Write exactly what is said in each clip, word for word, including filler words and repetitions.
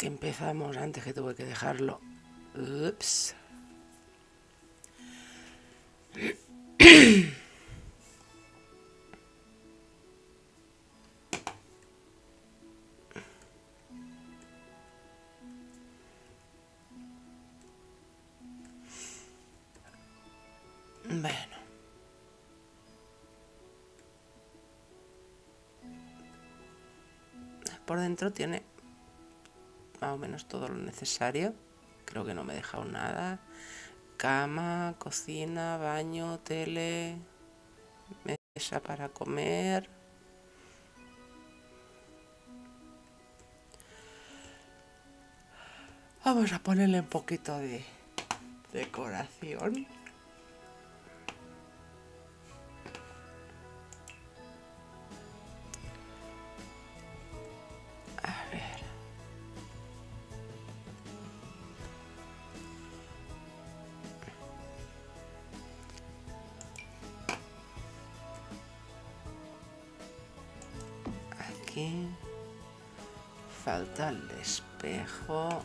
que empezamos antes, que tuve que dejarlo. Ups. Bueno. Por dentro tiene más o menos todo lo necesario. Creo que no me he dejado nada. Cama, cocina, baño, tele, mesa para comer. Vamos a ponerle un poquito de decoración. A ver. Aquí falta el espejo.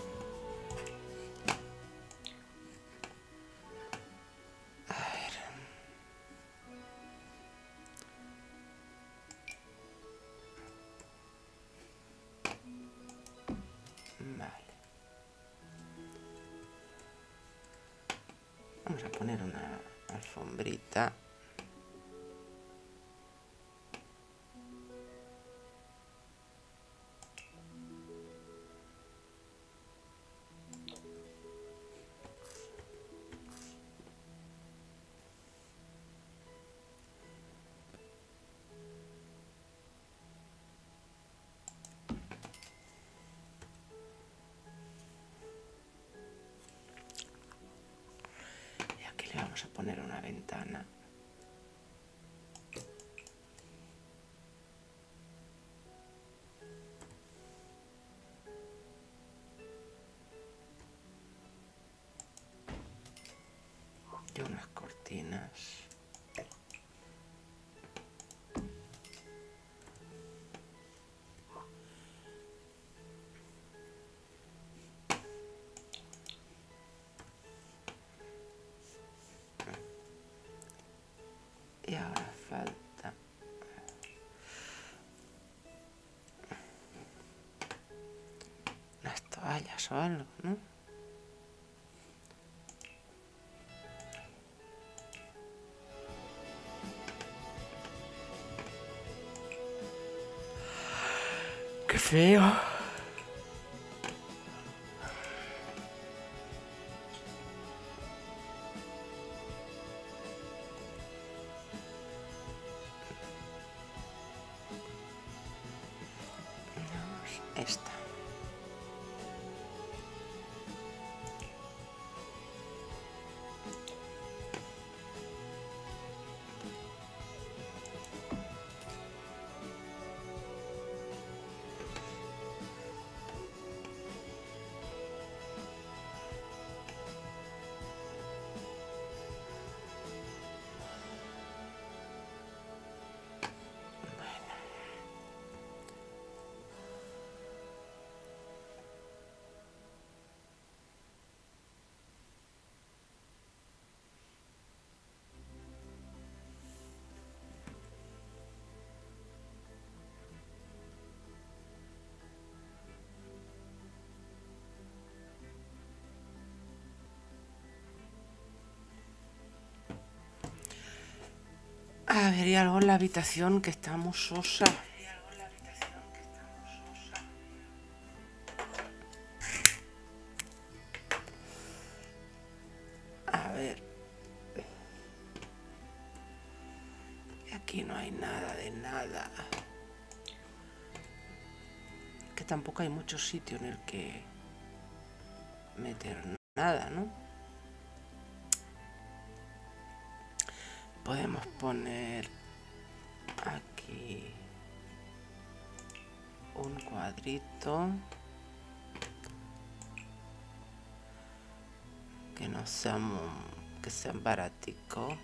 Vamos a poner una alfombrita. Vamos a poner una ventana. Y unas cortinas. Y ahora falta unas toallas o algo, ¿no? ¡Qué feo! Esta. A ver, y algo en la habitación que está muy sosa. A ver. Aquí no hay nada de nada. Que tampoco hay mucho sitio en el que meter nada, ¿no? Podemos poner aquí un cuadrito que no sea muy, que sea baratico.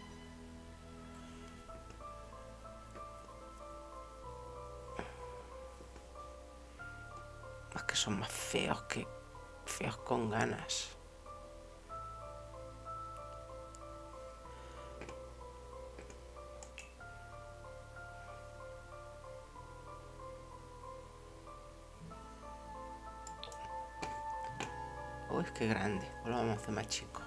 Más que son más feos que feos con ganas. Uy, qué grande. Pues lo vamos a hacer más chico.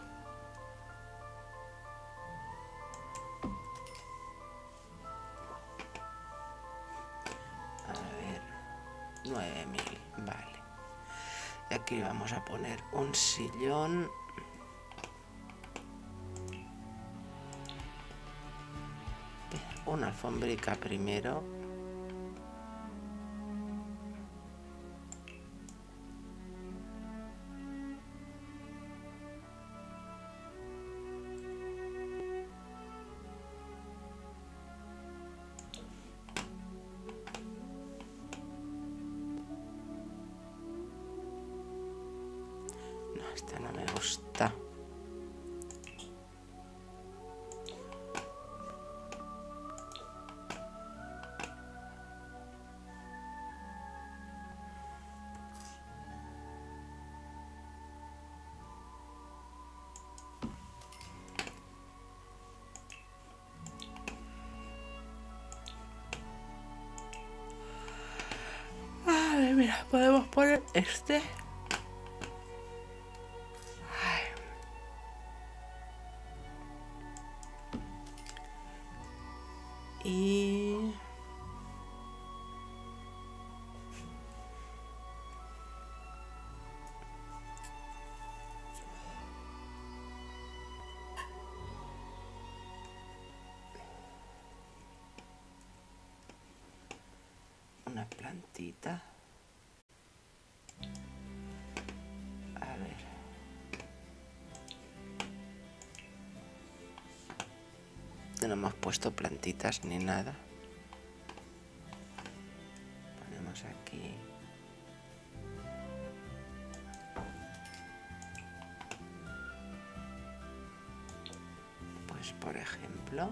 A ver, nueve mil, vale. Y aquí vamos a poner un sillón. Una alfombrica primero. No, esta no me gusta. Vale, mira, podemos poner este. Ay. Y una plantita. A ver. No hemos puesto plantitas ni nada. Ponemos aquí. Pues por ejemplo.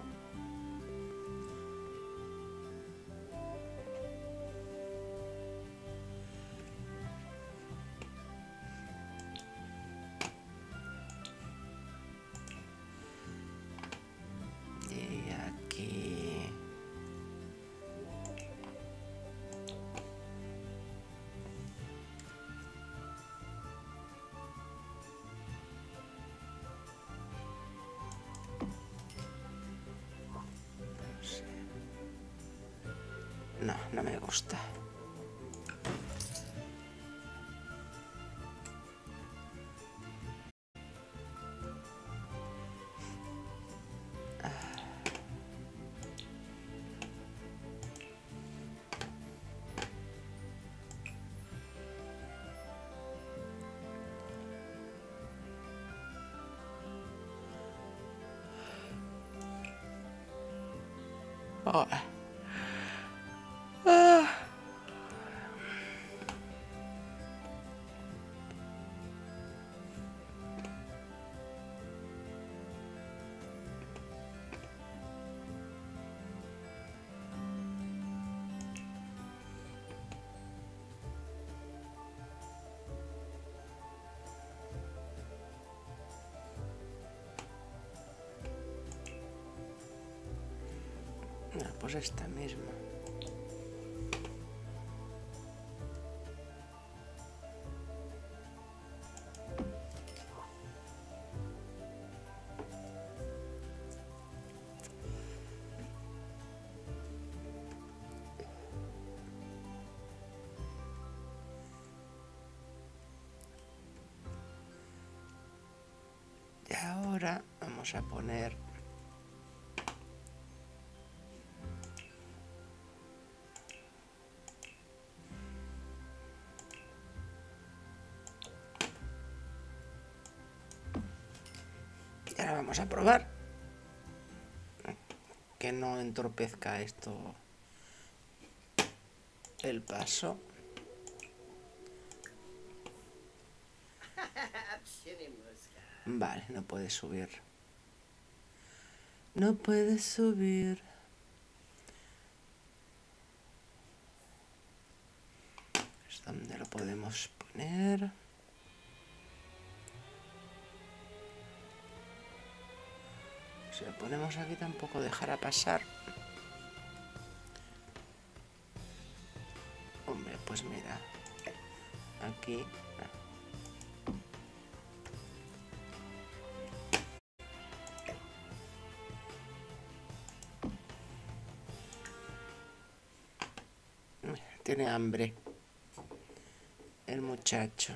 No, no me gusta. Oh. Ah. No, pues esta misma. Y ahora vamos a poner y ahora vamos a probar que no entorpezca esto el paso. Vale, no puedes subir. No puedes subir. ¿Dónde lo podemos poner? Si lo ponemos aquí tampoco dejará pasar. Hombre, pues mira, aquí. Tiene hambre el muchacho.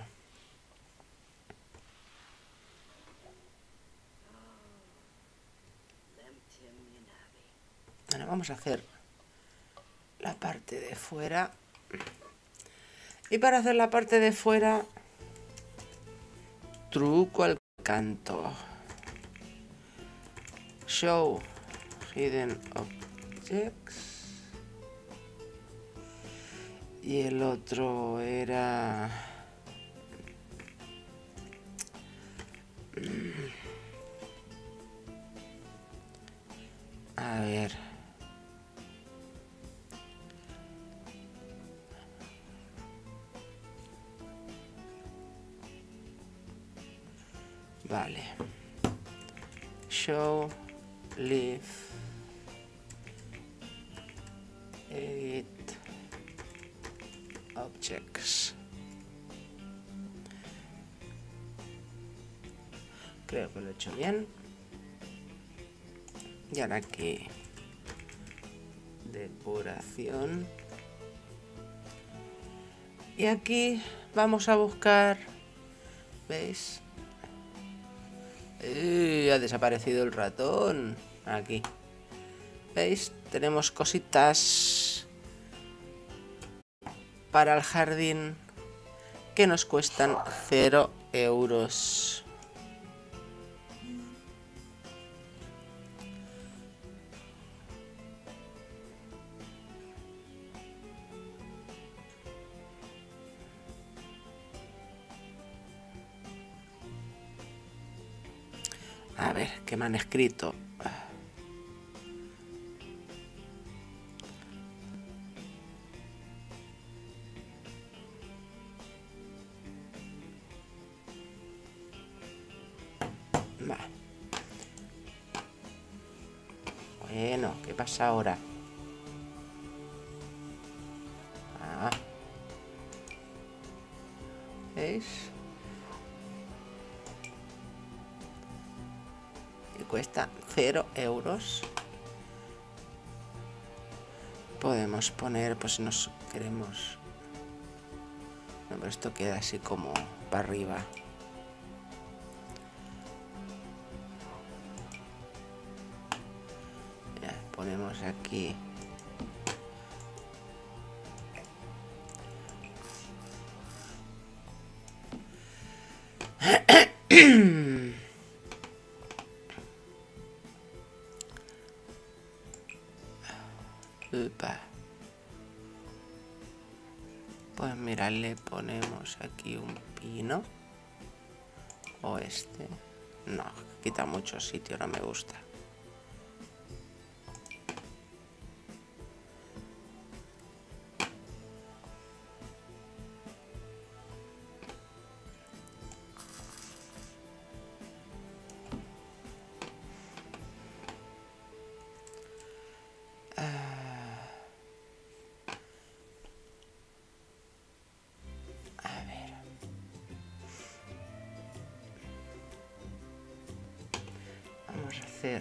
Ahora vamos a hacer la parte de fuera. Y para hacer la parte de fuera, truco al canto. Show hidden objects. Y el otro era... A ver... Vale. Show, leave, edit, objects. Creo que lo he hecho bien. Y ahora aquí, depuración. Y aquí vamos a buscar, ¿veis? ¡Eh! Ha desaparecido el ratón. Aquí. ¿Veis? Tenemos cositas para el jardín que nos cuestan cero euros. A ver, ¿qué me han escrito? Vale. Bueno, ¿qué pasa ahora? Ah. ¿Veis? Y cuesta cero euros. Podemos poner, pues si nos queremos... No, pero esto queda así como para arriba. Ya, ponemos aquí. Upa. Pues mira, le ponemos aquí un pino. O este. No, quita mucho sitio, no me gusta. Vamos a hacer...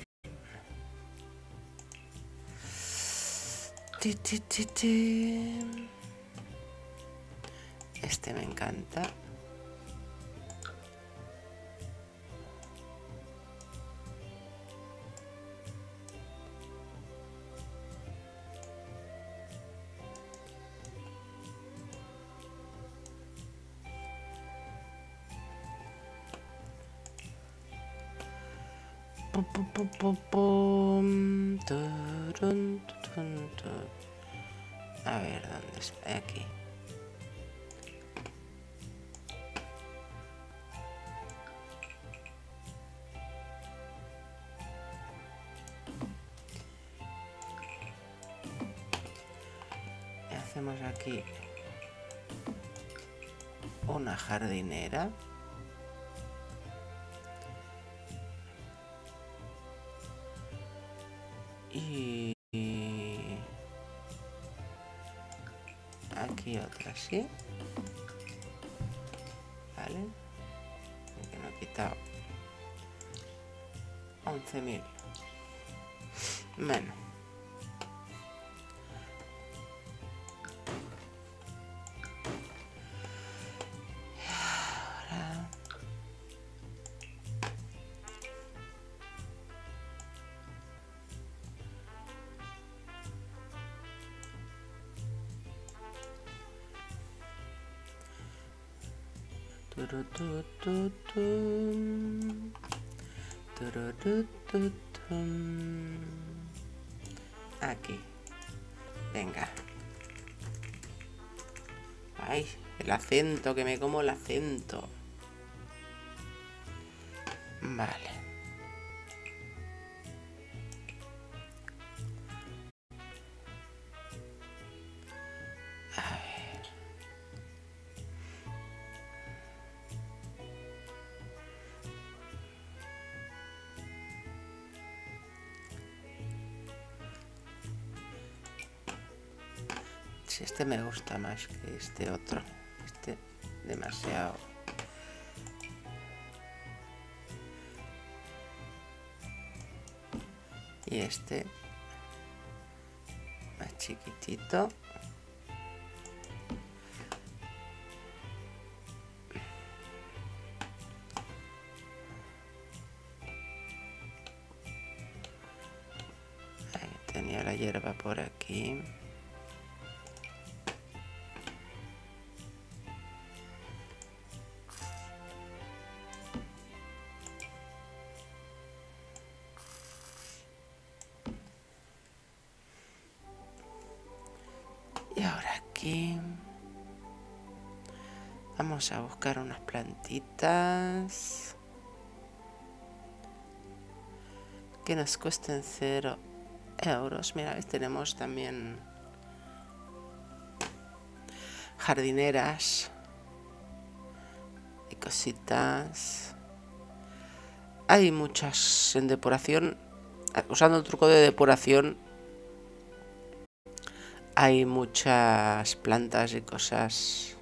Ti, ti, ti, ti. Este me encanta. Pum, pum, pum, pum, pum. Turun, turun, turun. A ver, ¿dónde está? Aquí. Y hacemos aquí una jardinera. Y aquí otra así. Vale. Que no he quitado once mil. Bueno. Ahora Turutututum. Turutututum. Aquí. Venga. Ay, el acento, que me como el acento. Vale. A ver. Si este me gusta más que este otro. Este demasiado. Y este más chiquitito. Ahí tenía la hierba por aquí. Y ahora aquí vamos a buscar unas plantitas que nos cuesten cero euros. Mira, ¿ves? Tenemos también jardineras y cositas. Hay muchas en depuración. Usando el truco de depuración hay muchas plantas y cosas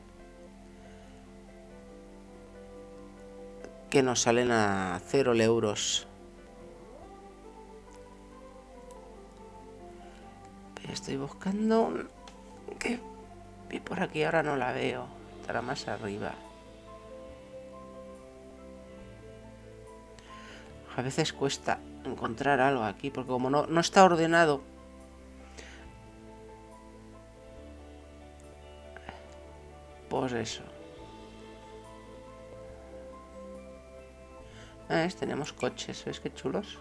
que nos salen a cero euros. Pero estoy buscando un... que vi por aquí, ahora no la veo. Estará más arriba. A veces cuesta encontrar algo aquí, porque como no, no está ordenado. Pues eso. ¿Ves? Tenemos coches, ¿ves qué chulos?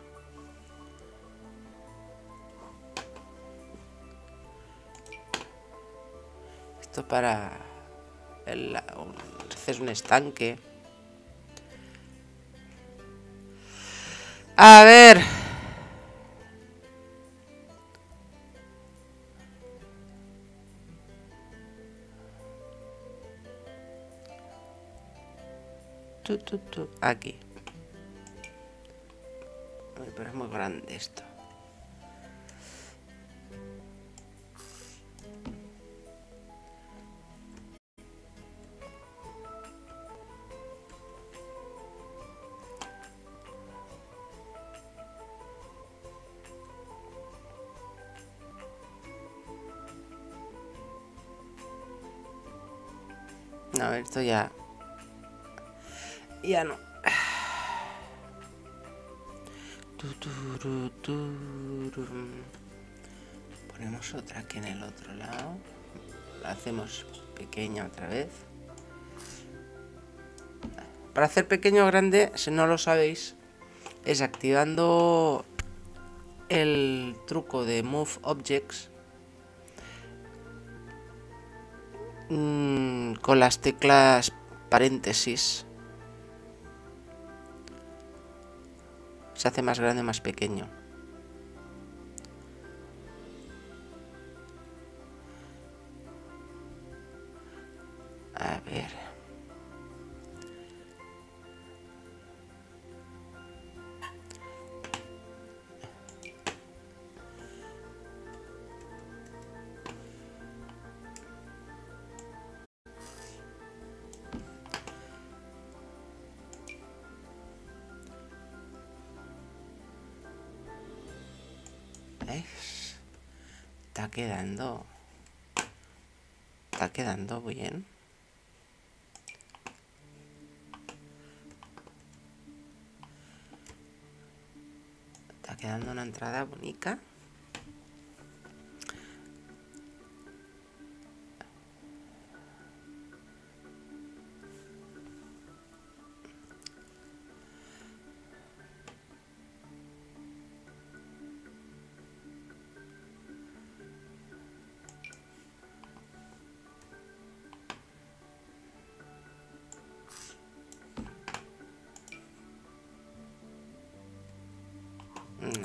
Esto para el, hacer un estanque. A ver. Tu, tu, tu. Aquí. Ay, pero es muy grande esto. A ver, esto ya... Ya no. Ponemos otra aquí en el otro lado. La hacemos pequeña otra vez. Para hacer pequeño o grande, si no lo sabéis, es activando el truco de Move Objects mmm, con las teclas paréntesis. Se hace más grande o más pequeño. A ver. está quedando. Está quedando bien. Está quedando una entrada bonita. No.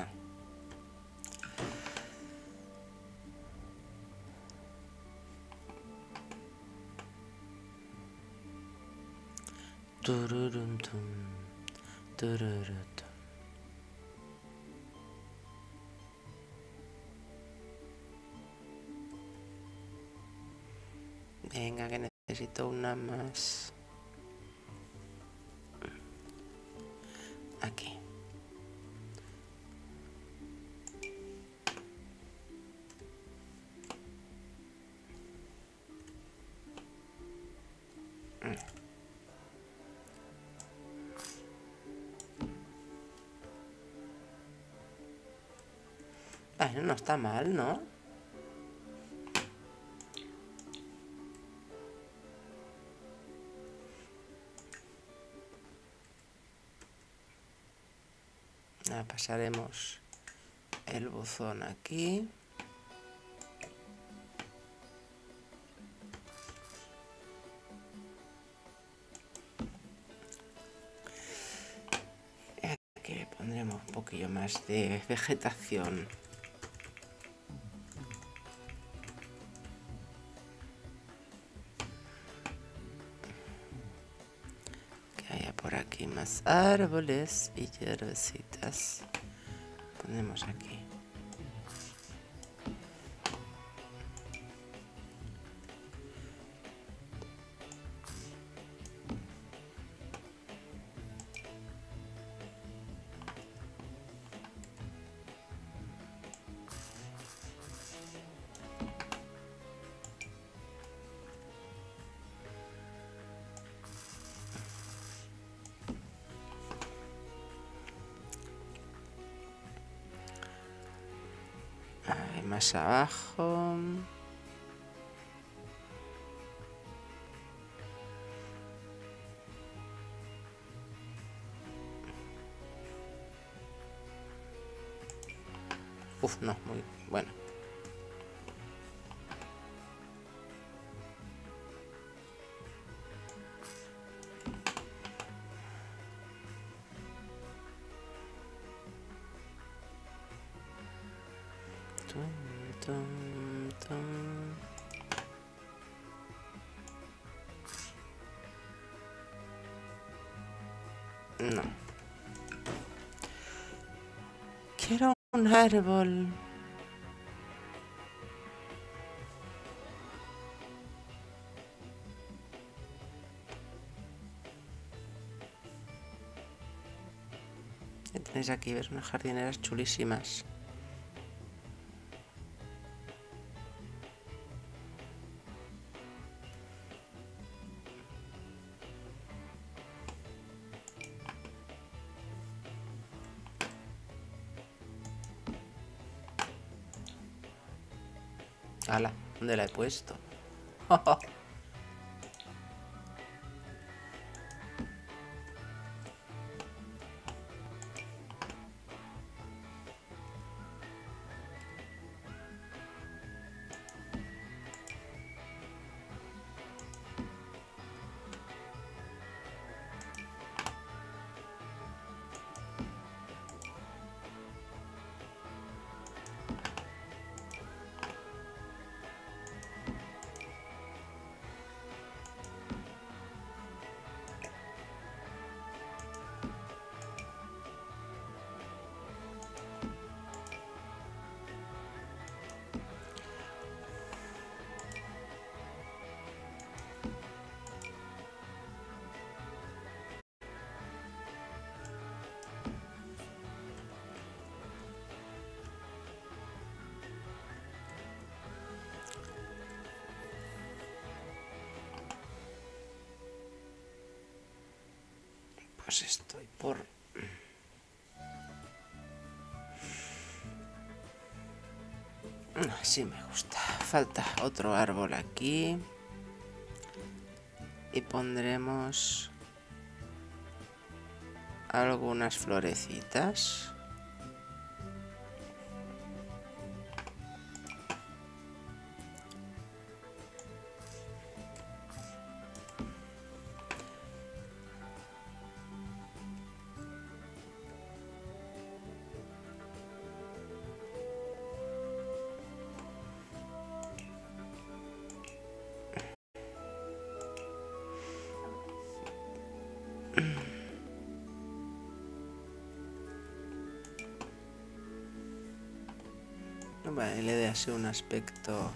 Tururum, tum, tururutum. Venga, que necesito una más. Aquí. Bueno, no está mal, ¿no? Ahora pasaremos el buzón aquí. Aquí le pondremos un poquillo más de vegetación. Que haya por aquí más árboles y hierbecitas. Ponemos aquí. Ahí más abajo. Uf, no, muy bueno. Tum, tum, tum. No. Quiero un árbol. Tenéis aquí, ves, unas jardineras chulísimas. Ala, ¿dónde la he puesto? Pues estoy por... Así me gusta. Falta otro árbol aquí. Y pondremos algunas florecitas. Vale, le dé así un aspecto.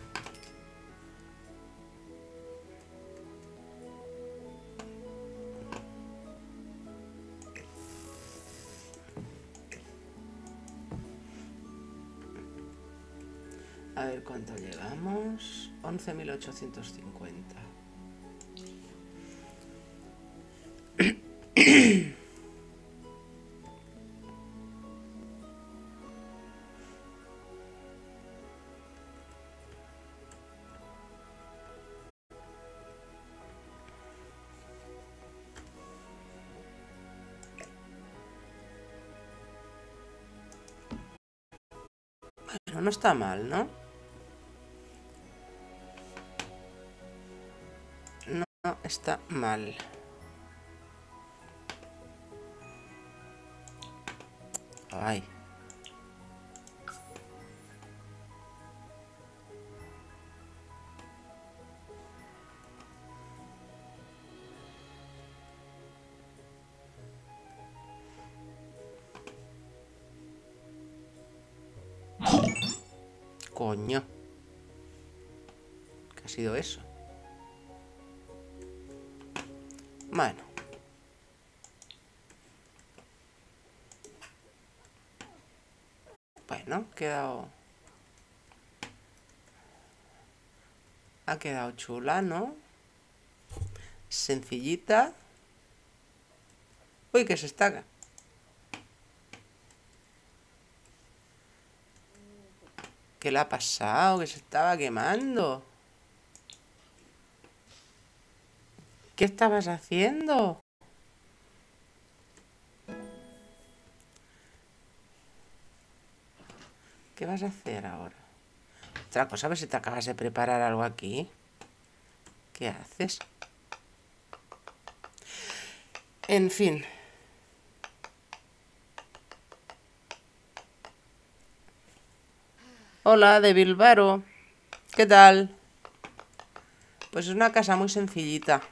A ver cuánto llegamos. once mil ochocientos cincuenta. Bueno, no está mal, ¿no? No, no está mal. Ay. Coño. ¿Qué ha sido eso? Bueno. Bueno, ha quedado... Ha quedado chula, ¿no? Sencillita. Uy, que se está... ¿Qué le ha pasado? Que se estaba quemando. ¿Qué estabas haciendo? ¿Qué vas a hacer ahora? Otra cosa, a ver si te acabas de preparar algo aquí. ¿Qué haces? En fin. Hola, de Bilbaro. ¿Qué tal? Pues es una casa muy sencillita.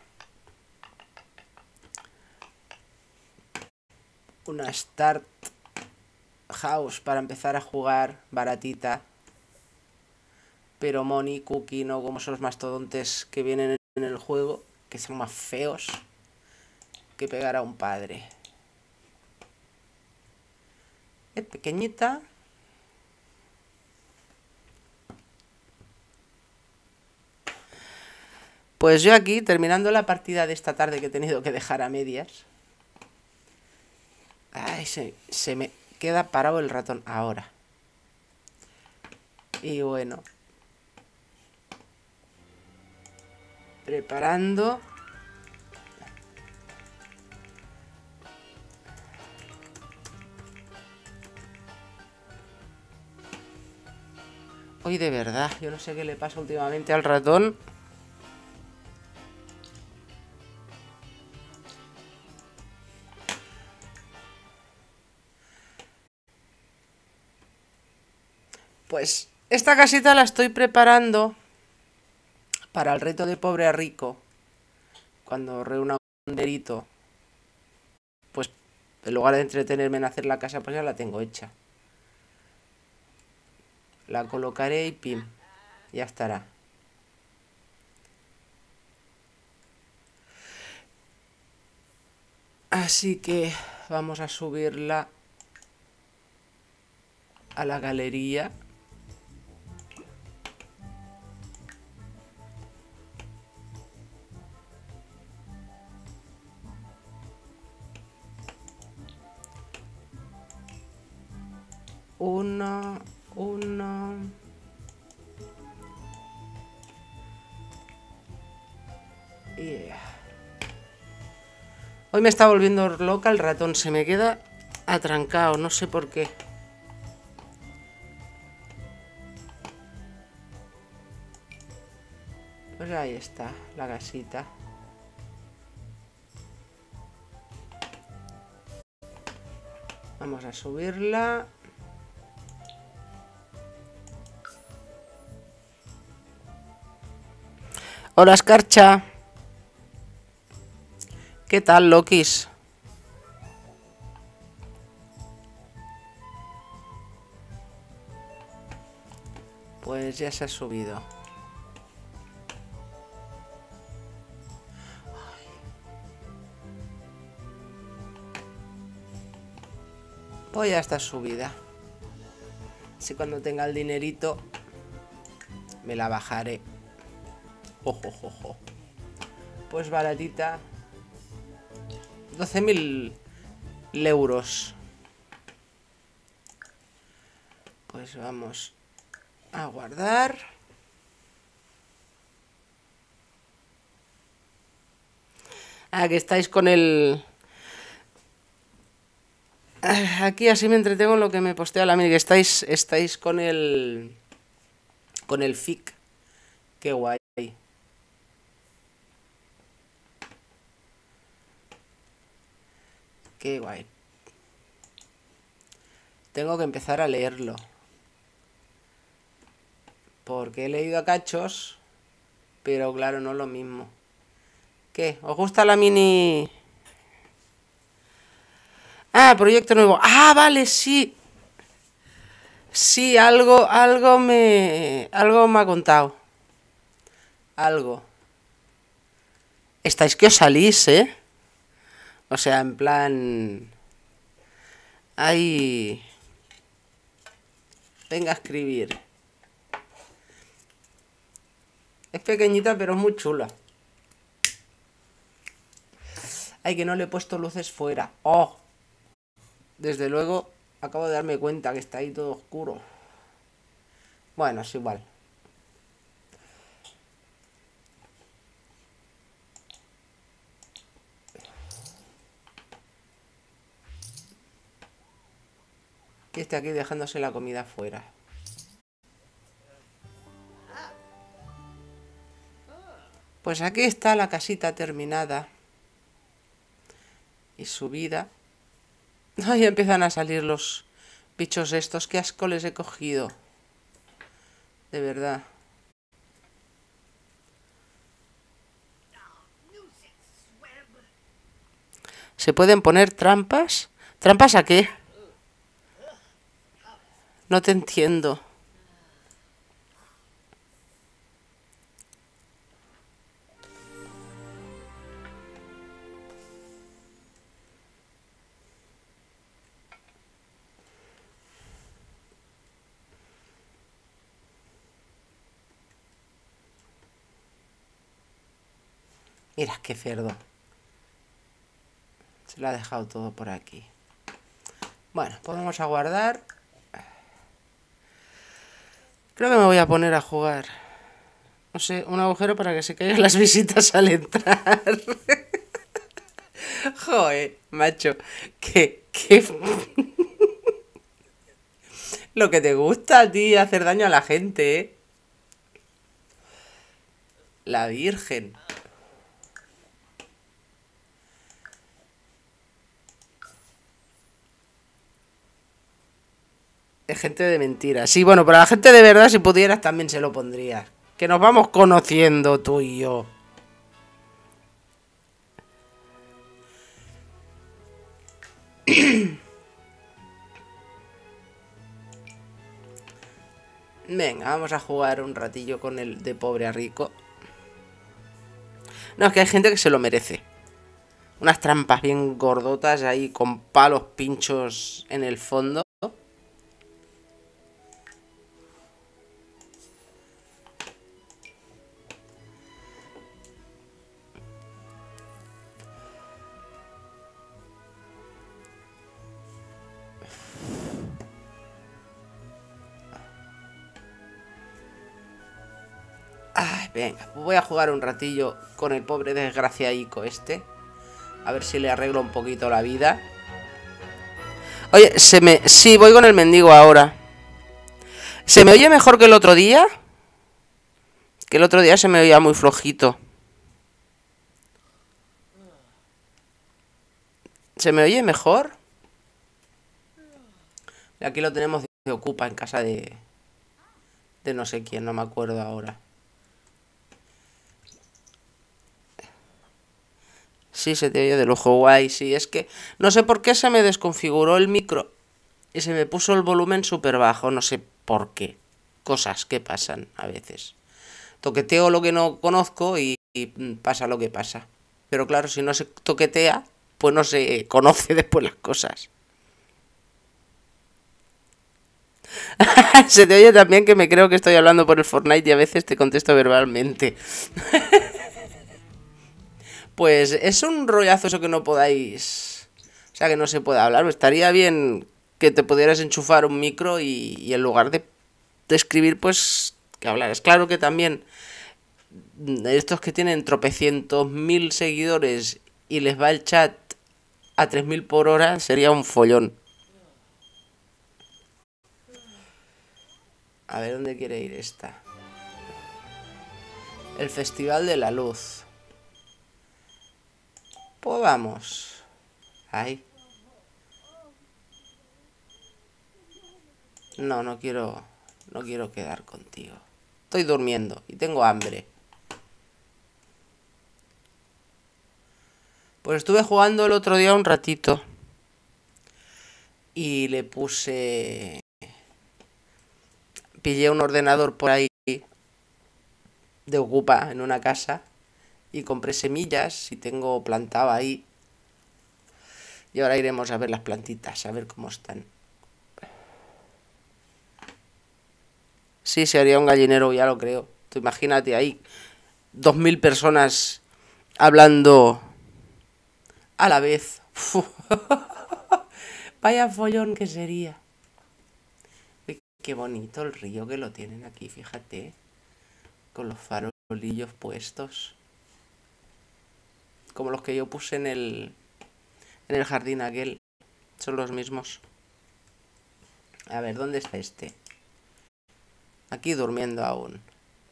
Una start house para empezar a jugar, baratita. Pero money, cookie, no como esos mastodontes que vienen en el juego, que son más feos que pegar a un padre. Es pequeñita. Pues yo aquí, terminando la partida de esta tarde que he tenido que dejar a medias. Ay, se, se me queda parado el ratón ahora. Y bueno. Preparando. Hoy de verdad, yo no sé qué le pasa últimamente al ratón. Pues esta casita la estoy preparando para el reto de pobre a rico. Cuando reúna un dinerito, pues en lugar de entretenerme en hacer la casa, pues ya la tengo hecha. La colocaré y pim, ya estará. Así que vamos a subirla a la galería. Uno, uno. Yeah. Hoy me está volviendo loca el ratón, se me queda atrancado, no sé por qué. Pues ahí está, la casita. Vamos a subirla. Hola, Escarcha. ¿Qué tal, Lokis? Pues ya se ha subido. Pues ya está subida. Así cuando tenga el dinerito me la bajaré. Ojo, ojo, ojo. Pues baratita. doce mil euros. Pues vamos a guardar. Ah, que estáis con el... Aquí así me entretengo en lo que me postea la mini, que estáis, estáis con el... Con el F I C. Qué guay. Qué guay. Tengo que empezar a leerlo. Porque he leído a cachos, pero claro, no es lo mismo. ¿Qué? ¿Os gusta la mini...? Ah, proyecto nuevo. Ah, vale, sí. Sí, algo, algo me... Algo me ha contado. Algo. Estáis que os salís, ¿eh? O sea, en plan... Ahí... Venga a escribir. Es pequeñita, pero es muy chula. Ay, que no le he puesto luces fuera. ¡Oh! Desde luego, acabo de darme cuenta que está ahí todo oscuro. Bueno, es igual. Y este aquí dejándose la comida fuera. Pues aquí está la casita terminada. Y subida. Ay, empiezan a salir los bichos estos. Qué asco les he cogido. De verdad. ¿Se pueden poner trampas? ¿Trampas a qué? No te entiendo. Mira, qué cerdo. Se lo ha dejado todo por aquí. Bueno, pues vamos a guardar. Creo que me voy a poner a jugar. No sé, un agujero para que se caigan las visitas al entrar. Joder, macho. Que, que... Lo que te gusta a ti hacer daño a la gente, ¿eh? La Virgen. De gente de mentira. Sí, bueno, pero a la gente de verdad, si pudieras, también se lo pondrías. Que nos vamos conociendo tú y yo. Venga, vamos a jugar un ratillo con el de pobre a rico. No, es que hay gente que se lo merece. Unas trampas bien gordotas ahí con palos pinchos en el fondo. Venga, voy a jugar un ratillo con el pobre desgraciaico este. A ver si le arreglo un poquito la vida. Oye, se me... Sí, voy con el mendigo ahora. ¿Se me oye mejor que el otro día? Que el otro día se me oía muy flojito. ¿Se me oye mejor? Aquí lo tenemos de ocupa en casa de... De no sé quién, no me acuerdo ahora. Sí, se te oye de lujo, guay. Sí, es que no sé por qué se me desconfiguró el micro y se me puso el volumen súper bajo. No sé por qué. Cosas que pasan a veces. Toqueteo lo que no conozco y, y pasa lo que pasa. Pero claro, si no se toquetea, pues no se conoce después las cosas. Se te oye también que me creo que estoy hablando por el Fortnite y a veces te contesto verbalmente. Pues es un rollazo eso que no podáis... O sea, que no se pueda hablar. Estaría bien que te pudieras enchufar un micro y, y en lugar de, de escribir, pues que hablaras. Claro que también estos que tienen tropecientos mil seguidores y les va el chat a tres mil por hora, sería un follón. A ver, ¿dónde quiere ir esta? El Festival de la Luz. Pues vamos. Ay. No, no quiero... No quiero quedar contigo. Estoy durmiendo y tengo hambre. Pues estuve jugando el otro día un ratito. Y le puse... Pillé un ordenador por ahí de Ocupa en una casa. Y compré semillas y tengo plantado ahí. Y ahora iremos a ver las plantitas, a ver cómo están. Sí, se haría un gallinero, ya lo creo. Tú imagínate ahí, dos mil personas hablando a la vez. Vaya follón que sería. Uy, qué bonito el río que lo tienen aquí, fíjate. Con los farolillos puestos. Como los que yo puse en el, en el jardín aquel. Son los mismos. A ver, ¿dónde está este? Aquí durmiendo aún.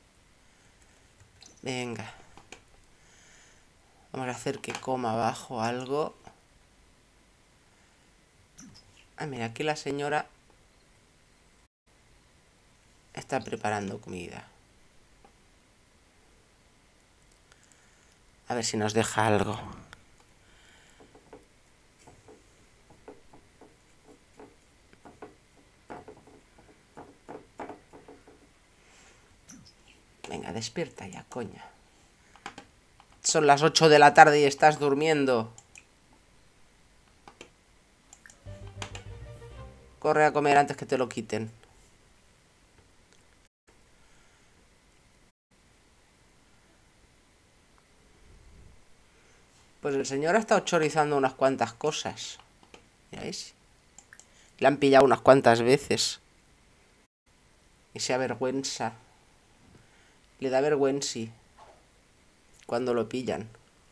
Venga. Vamos a hacer que coma abajo algo. Ah, mira, aquí la señora está preparando comida. A ver si nos deja algo. Venga, despierta ya, coña. Son las ocho de la tarde y estás durmiendo. Corre a comer antes que te lo quiten. Pues el señor ha estado chorizando unas cuantas cosas. ¿Veis? Le han pillado unas cuantas veces. Y se avergüenza. Le da vergüenza cuando lo pillan.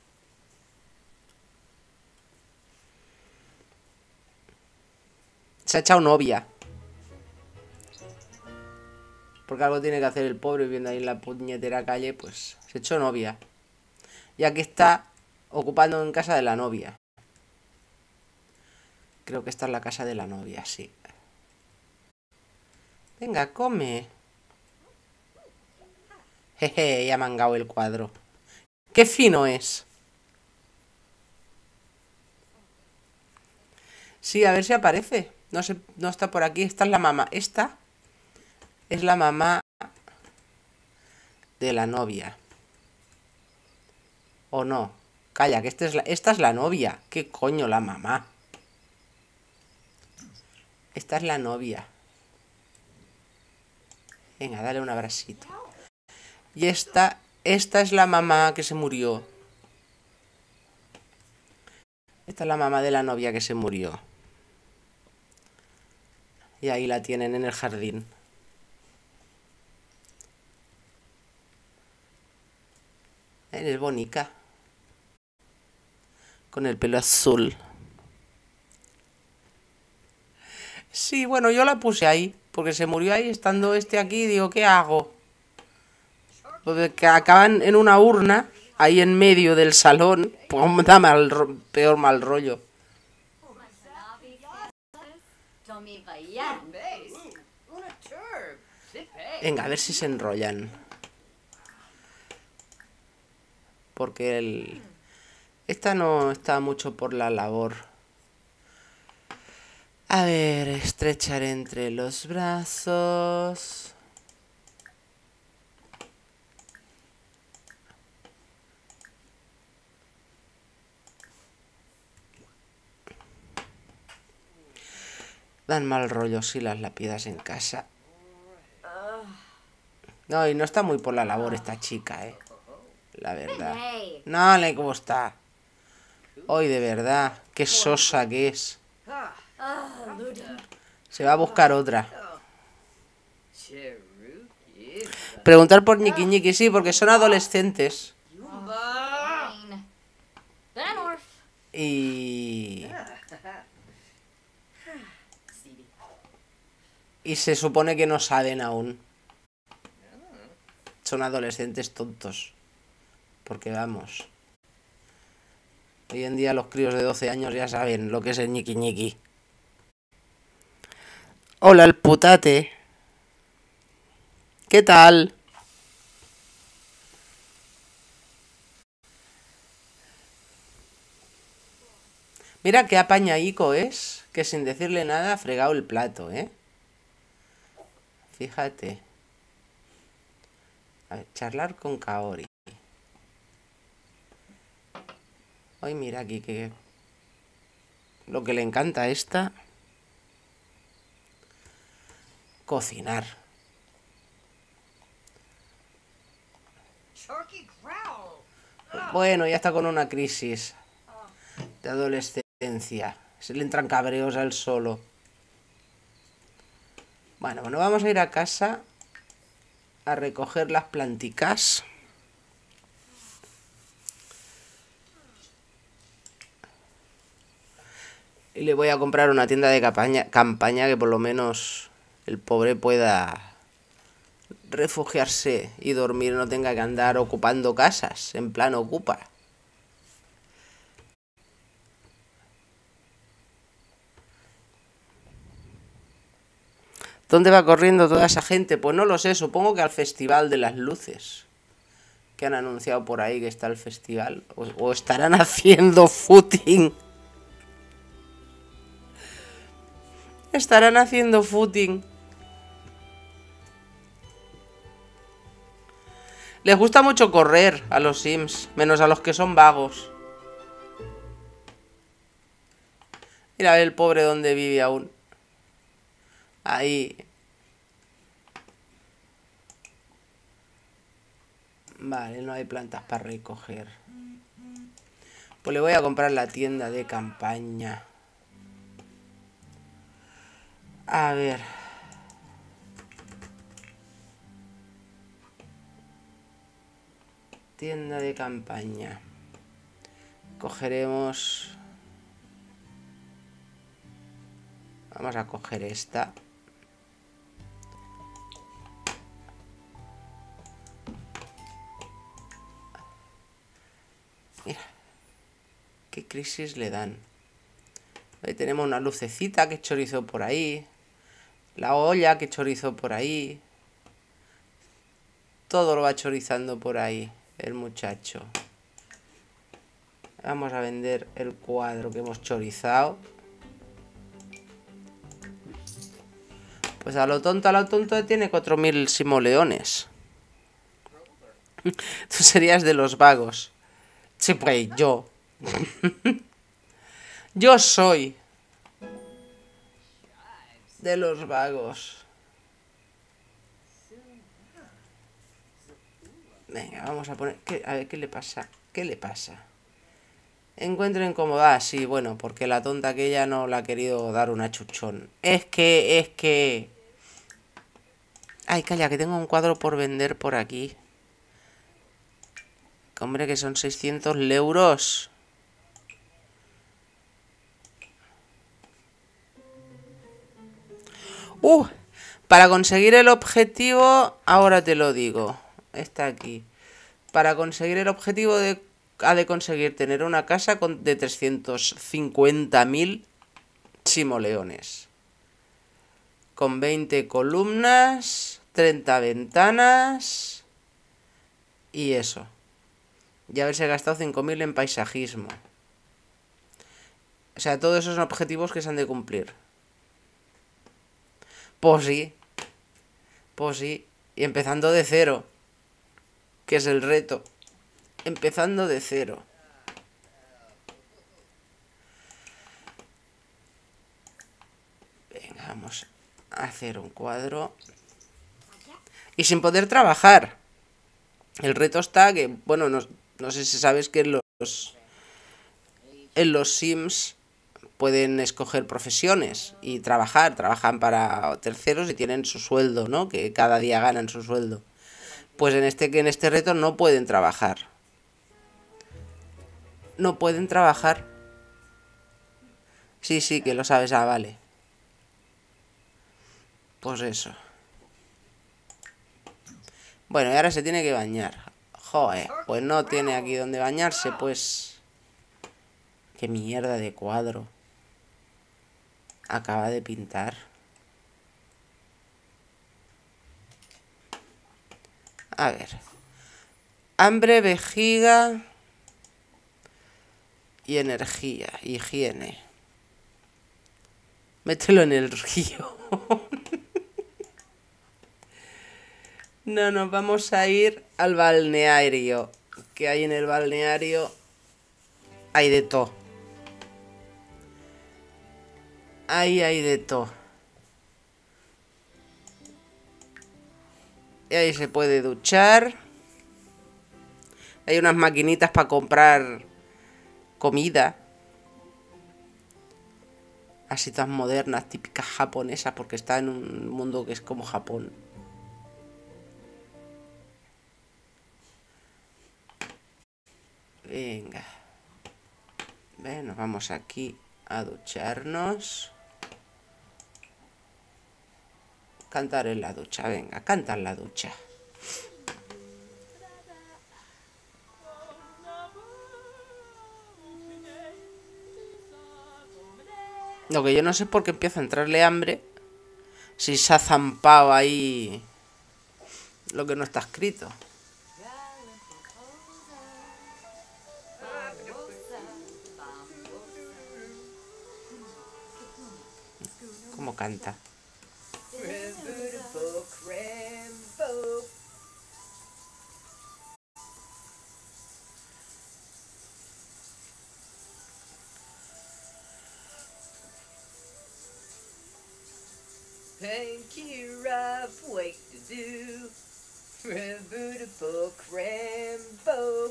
Se ha echado novia. Porque algo tiene que hacer el pobre viviendo ahí en la puñetera calle, pues se echó novia. Y aquí está ocupando en casa de la novia. Creo que esta es la casa de la novia, sí. Venga, come. Jeje, ya ha mangado el cuadro. ¡Qué fino es! Sí, a ver si aparece. No sé, no está por aquí. Esta es la mamá. Esta es la mamá de la novia. ¿O no? Calla, que esta es la, esta es la novia. ¿Qué coño la mamá? Esta es la novia. Venga, dale un abracito. Y esta, esta es la mamá que se murió. Esta es la mamá de la novia que se murió. Y ahí la tienen en el jardín. Eres bonica. Con el pelo azul. Sí, bueno, yo la puse ahí. Porque se murió ahí estando este aquí. Digo, ¿qué hago? Porque que acaban en una urna. Ahí en medio del salón. Pues me da mal, ro- peor mal rollo. Venga, a ver si se enrollan. Porque el... esta no está mucho por la labor. A ver, estrechar entre los brazos. Dan mal rollo si las lápidas en casa. No, y no está muy por la labor esta chica, eh. La verdad. No le gusta. Hoy de verdad, qué sosa que es. Se va a buscar otra. Preguntar por Ñiqui Ñiqui, sí, porque son adolescentes. Y... y se supone que no saben aún. Son adolescentes tontos. Porque vamos. Hoy en día los críos de doce años ya saben lo que es el Ñiqui Ñiqui. Hola, el putate. ¿Qué tal? Mira qué apañaico es, que sin decirle nada ha fregado el plato, ¿eh? Fíjate. A ver, charlar con Kaori. Ay, mira aquí que... lo que le encanta a esta... cocinar. Bueno, ya está con una crisis de adolescencia. Se le entran cabreos al solo. Bueno, bueno, vamos a ir a casa a recoger las planticas. Y le voy a comprar una tienda de campaña, campaña que por lo menos el pobre pueda refugiarse y dormir, no tenga que andar ocupando casas, en plan ocupa. ¿Dónde va corriendo toda esa gente? Pues no lo sé, supongo que al Festival de las Luces. Que han anunciado por ahí que está el festival. O, o estarán haciendo footing. Estarán haciendo footing. Les gusta mucho correr a los Sims, menos a los que son vagos. Mira el pobre donde vive aún. Ahí. Vale, no hay plantas para recoger. Pues le voy a comprar la tienda de campaña. A ver. Tienda de campaña. Cogeremos... vamos a coger esta. Mira. Qué crisis le dan. Ahí tenemos una lucecita que chorizo por ahí. La olla que chorizo por ahí. Todo lo va chorizando por ahí el muchacho. Vamos a vender el cuadro que hemos chorizado. Pues a lo tonto, a lo tonto tiene cuatro mil simoleones. Tú serías de los vagos. Sí, pues yo. Yo soy de los vagos. Venga, vamos a poner... ¿qué? A ver, ¿qué le pasa? ¿Qué le pasa? Encuentro incomodidad, sí, bueno, porque la tonta aquella no le ha querido dar una chuchón. Es que, es que... ay, calla, que tengo un cuadro por vender por aquí. Hombre, que son seiscientos euros. Uh, para conseguir el objetivo, ahora te lo digo. Está aquí. Para conseguir el objetivo de, ha de conseguir tener una casa con, de trescientos cincuenta mil simoleones. Con veinte columnas, treinta ventanas y eso. Y haberse gastado cinco mil en paisajismo. O sea, todos esos son objetivos que se han de cumplir. Pues sí. Pues sí. Y empezando de cero. Que es el reto. Empezando de cero. Venga, vamos a hacer un cuadro. Y sin poder trabajar. El reto está que, bueno, no, no sé si sabes que en los, en los Sims pueden escoger profesiones y trabajar. Trabajan para terceros y tienen su sueldo, ¿no? Que cada día ganan su sueldo. Pues en este, que en este reto no pueden trabajar. No pueden trabajar. Sí, sí, que lo sabes. Ah, vale. Pues eso. Bueno, y ahora se tiene que bañar. Joder, pues no tiene aquí donde bañarse, pues... Qué mierda de cuadro acaba de pintar. A ver. Hambre, vejiga y energía, higiene. Mételo en el río. No, nos vamos a ir al balneario. Que hay en el balneario. Hay de todo. Ahí hay de todo. Y ahí se puede duchar. Hay unas maquinitas para comprar comida. Así tan modernas, típicas japonesas, porque está en un mundo que es como Japón. Venga. Bueno, vamos aquí a ducharnos. Cantar en la ducha, venga, canta en la ducha. Lo que yo no sé es por qué empieza a entrarle hambre. Si se ha zampado ahí lo que no está escrito. ¿Cómo canta? Thank you, rough wait to do. Beautiful Crambo.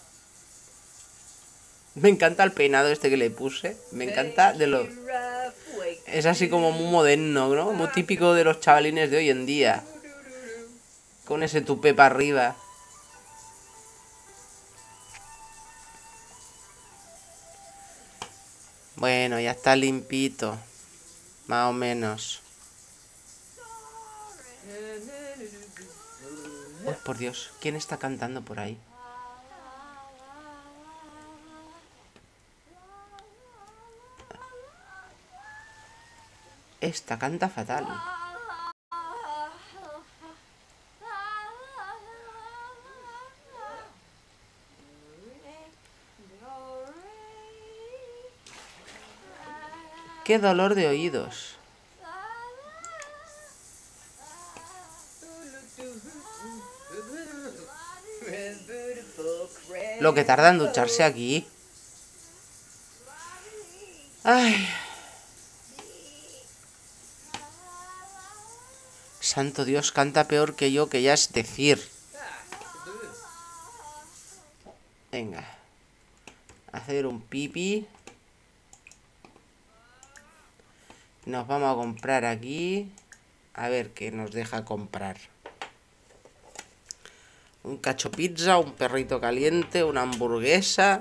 Me encanta el peinado este que le puse. Me encanta de lo... Es así como muy moderno, ¿no? Muy típico de los chavalines de hoy en día. Con ese tupé para arriba. Bueno, ya está limpito. Más o menos. Uy, por Dios, ¿quién está cantando por ahí? Esta canta fatal. Qué dolor de oídos. Lo que tarda en ducharse aquí. Ay. Santo Dios, canta peor que yo, que ya es decir. Venga. Hacer un pipi. Nos vamos a comprar aquí. A ver qué nos deja comprar. Un cacho pizza, un perrito caliente, una hamburguesa.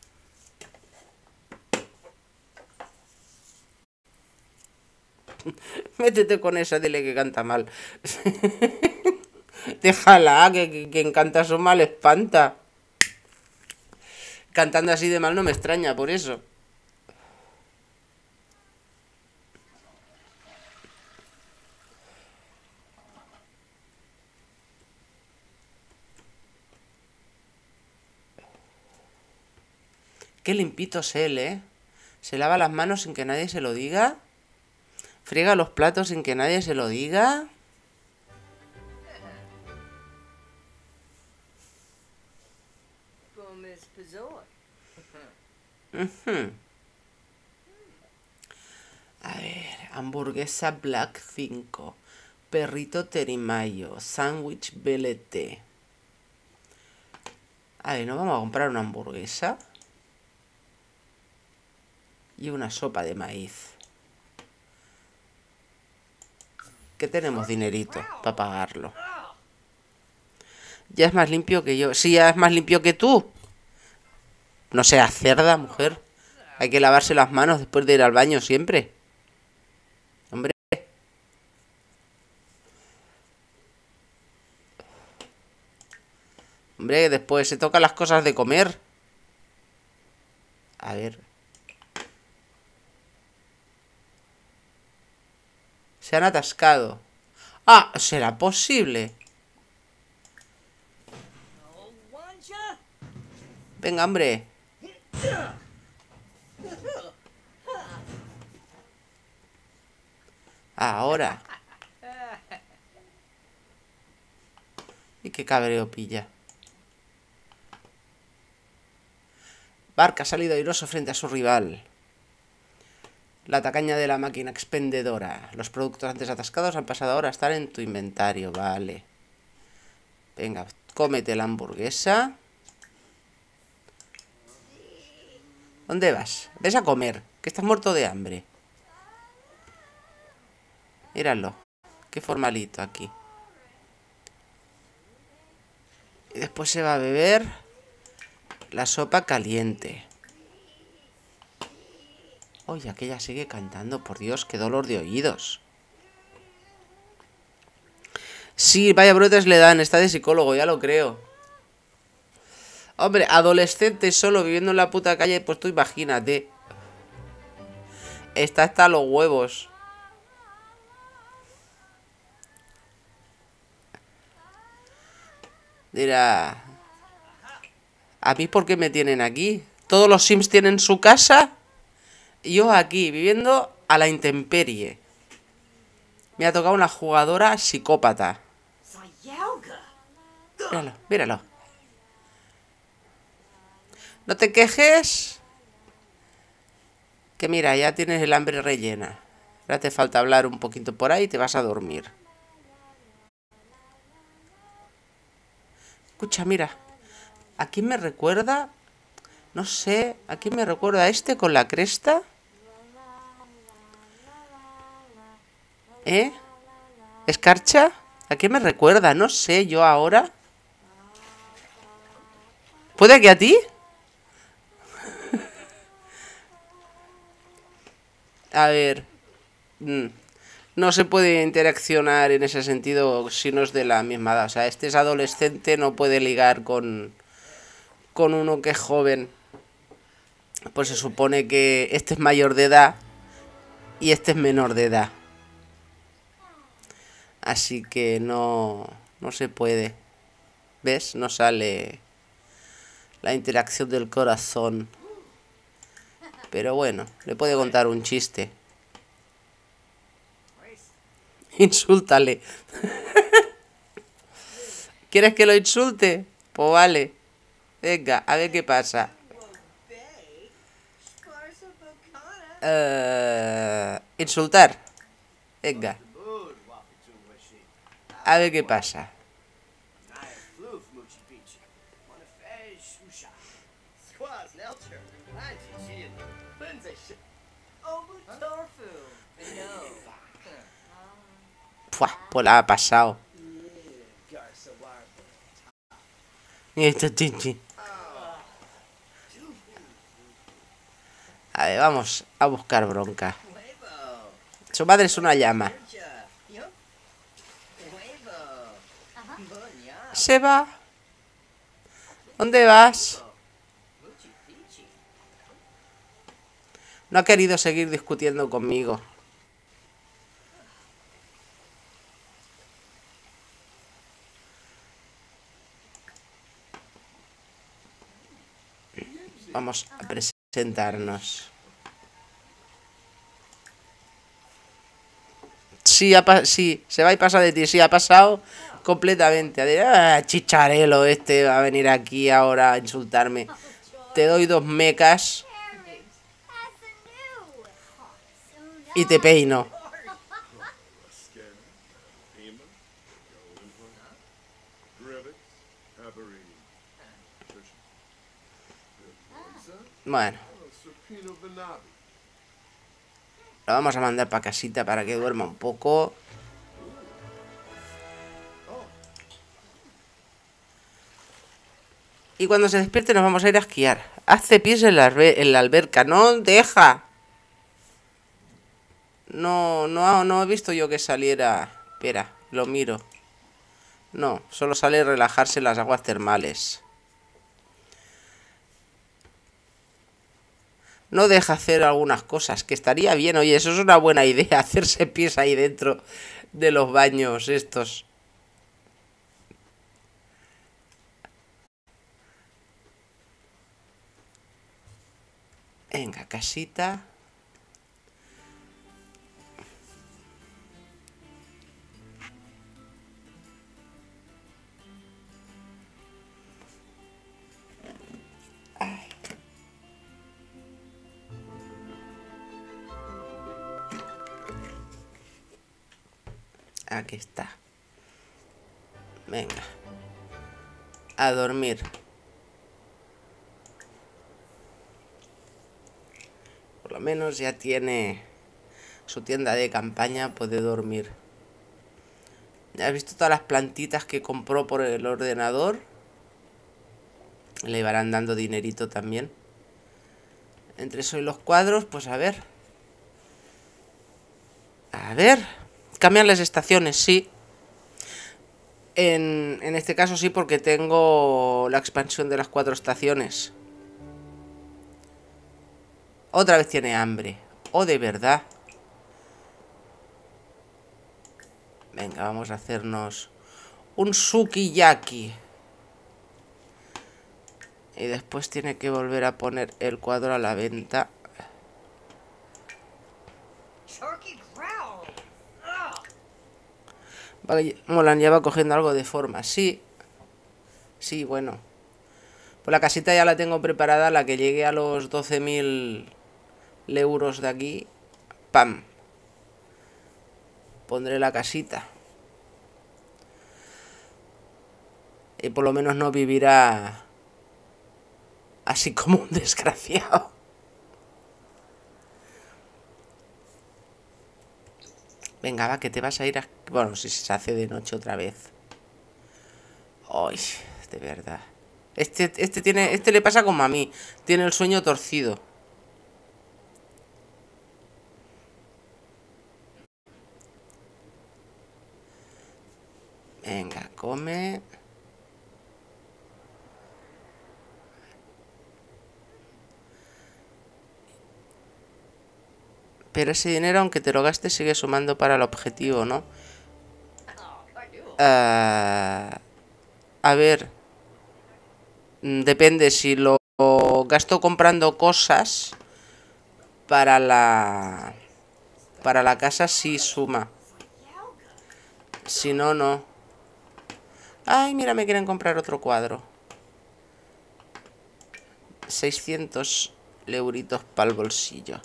Métete con esa, dile que canta mal. Déjala, que, que quien canta eso mal espanta. Cantando así de mal no me extraña, por eso. Qué limpito es él, ¿eh? Se lava las manos sin que nadie se lo diga. Friega los platos sin que nadie se lo diga. Uh-huh. A ver, hamburguesa Black cinco, perrito terimayo, sándwich B L T. A ver, ¿nos vamos a comprar una hamburguesa? Y una sopa de maíz. Que tenemos dinerito para pagarlo. Ya es más limpio que yo. Sí, ya es más limpio que tú. No seas cerda, mujer. Hay que lavarse las manos después de ir al baño siempre. Hombre. Hombre, después se tocan las cosas de comer. A ver. Se han atascado. Ah, ¿será posible? Venga, hombre. Ahora. Y qué cabreo pilla. Barca ha salido airoso frente a su rival. La tacaña de la máquina expendedora. Los productos antes atascados han pasado ahora a estar en tu inventario. Vale. Venga, cómete la hamburguesa. ¿Dónde vas? Ves a comer, que estás muerto de hambre. Míralo. Qué formalito aquí. Y después se va a beber la sopa caliente. Oye, aquella sigue cantando. Por Dios, qué dolor de oídos. Sí, vaya brotes le dan. Está de psicólogo, ya lo creo. Hombre, adolescente solo viviendo en la puta calle, pues tú imagínate. Está hasta los huevos. Dirá... ¿A mí por qué me tienen aquí? ¿Todos los Sims tienen su casa? Y yo aquí, viviendo a la intemperie. Me ha tocado una jugadora psicópata. Míralo, míralo. No te quejes. Que mira, ya tienes el hambre rellena. Ahora te falta hablar un poquito por ahí y te vas a dormir. Escucha, mira. ¿A quién me recuerda? No sé. ¿A quién me recuerda este con la cresta? ¿Eh? ¿Escarcha? ¿A quién me recuerda? No sé, yo ahora. ¿Puede que a ti? A ver. No se puede interaccionar en ese sentido si no es de la misma edad. O sea, este es adolescente, no puede ligar con, con uno que es joven. Pues se supone que este es mayor de edad y este es menor de edad. Así que no, no se puede. ¿Ves? No sale la interacción del corazón. Pero bueno, le puede contar un chiste. Insúltale. ¿Quieres que lo insulte? Pues vale. Venga, a ver qué pasa. Uh, insultar. Venga. A ver qué pasa. Pua, pues la ha pasado. Esto chinchi. A ver, vamos a buscar bronca. Su madre es una llama. Se va. ¿Dónde vas? No ha querido seguir discutiendo conmigo. Vamos a presentarnos. Sí, ha pa sí, se va y pasa de ti. Sí, ha pasado completamente. Ah, chicharelo este va a venir aquí ahora a insultarme. Te doy dos mecas y te peino. Bueno. Lo vamos a mandar para casita para que duerma un poco. Y cuando se despierte nos vamos a ir a esquiar. Hace pies en la, en la alberca. ¡No deja! No, no, no he visto yo que saliera... Espera, lo miro. No, solo sale relajarse en las aguas termales. No deja hacer algunas cosas, que estaría bien. Oye, eso es una buena idea, hacerse pies ahí dentro de los baños estos. Venga, casita. Ay. Aquí está. Venga. A dormir. Por lo menos ya tiene su tienda de campaña, puede dormir. ¿Ya has visto todas las plantitas que compró por el ordenador? Le iban dando dinerito también. Entre eso y los cuadros, pues a ver. A ver. Cambian las estaciones, sí. En, en este caso sí, porque tengo la expansión de las cuatro estaciones. Otra vez tiene hambre. Oh, de verdad. Venga, vamos a hacernos un sukiyaki. Y después tiene que volver a poner el cuadro a la venta. Vale, Molan ya va cogiendo algo de forma. Sí. Sí, bueno. Pues la casita ya la tengo preparada. La que llegue a los doce mil euros de aquí. ¡Pam! Pondré la casita. Y por lo menos no vivirá así como un desgraciado. Venga, va, que te vas a ir a... Bueno, si se hace de noche otra vez. Ay, de verdad. Este, este tiene... Este le pasa como a mí. Tiene el sueño torcido. Venga, come. Pero ese dinero, aunque te lo gastes, sigue sumando para el objetivo, ¿no? Uh, a ver. Depende, si lo gasto comprando cosas para la... Para la casa sí suma. Si no, no. Ay, mira, me quieren comprar otro cuadro. seiscientos euritos para el bolsillo.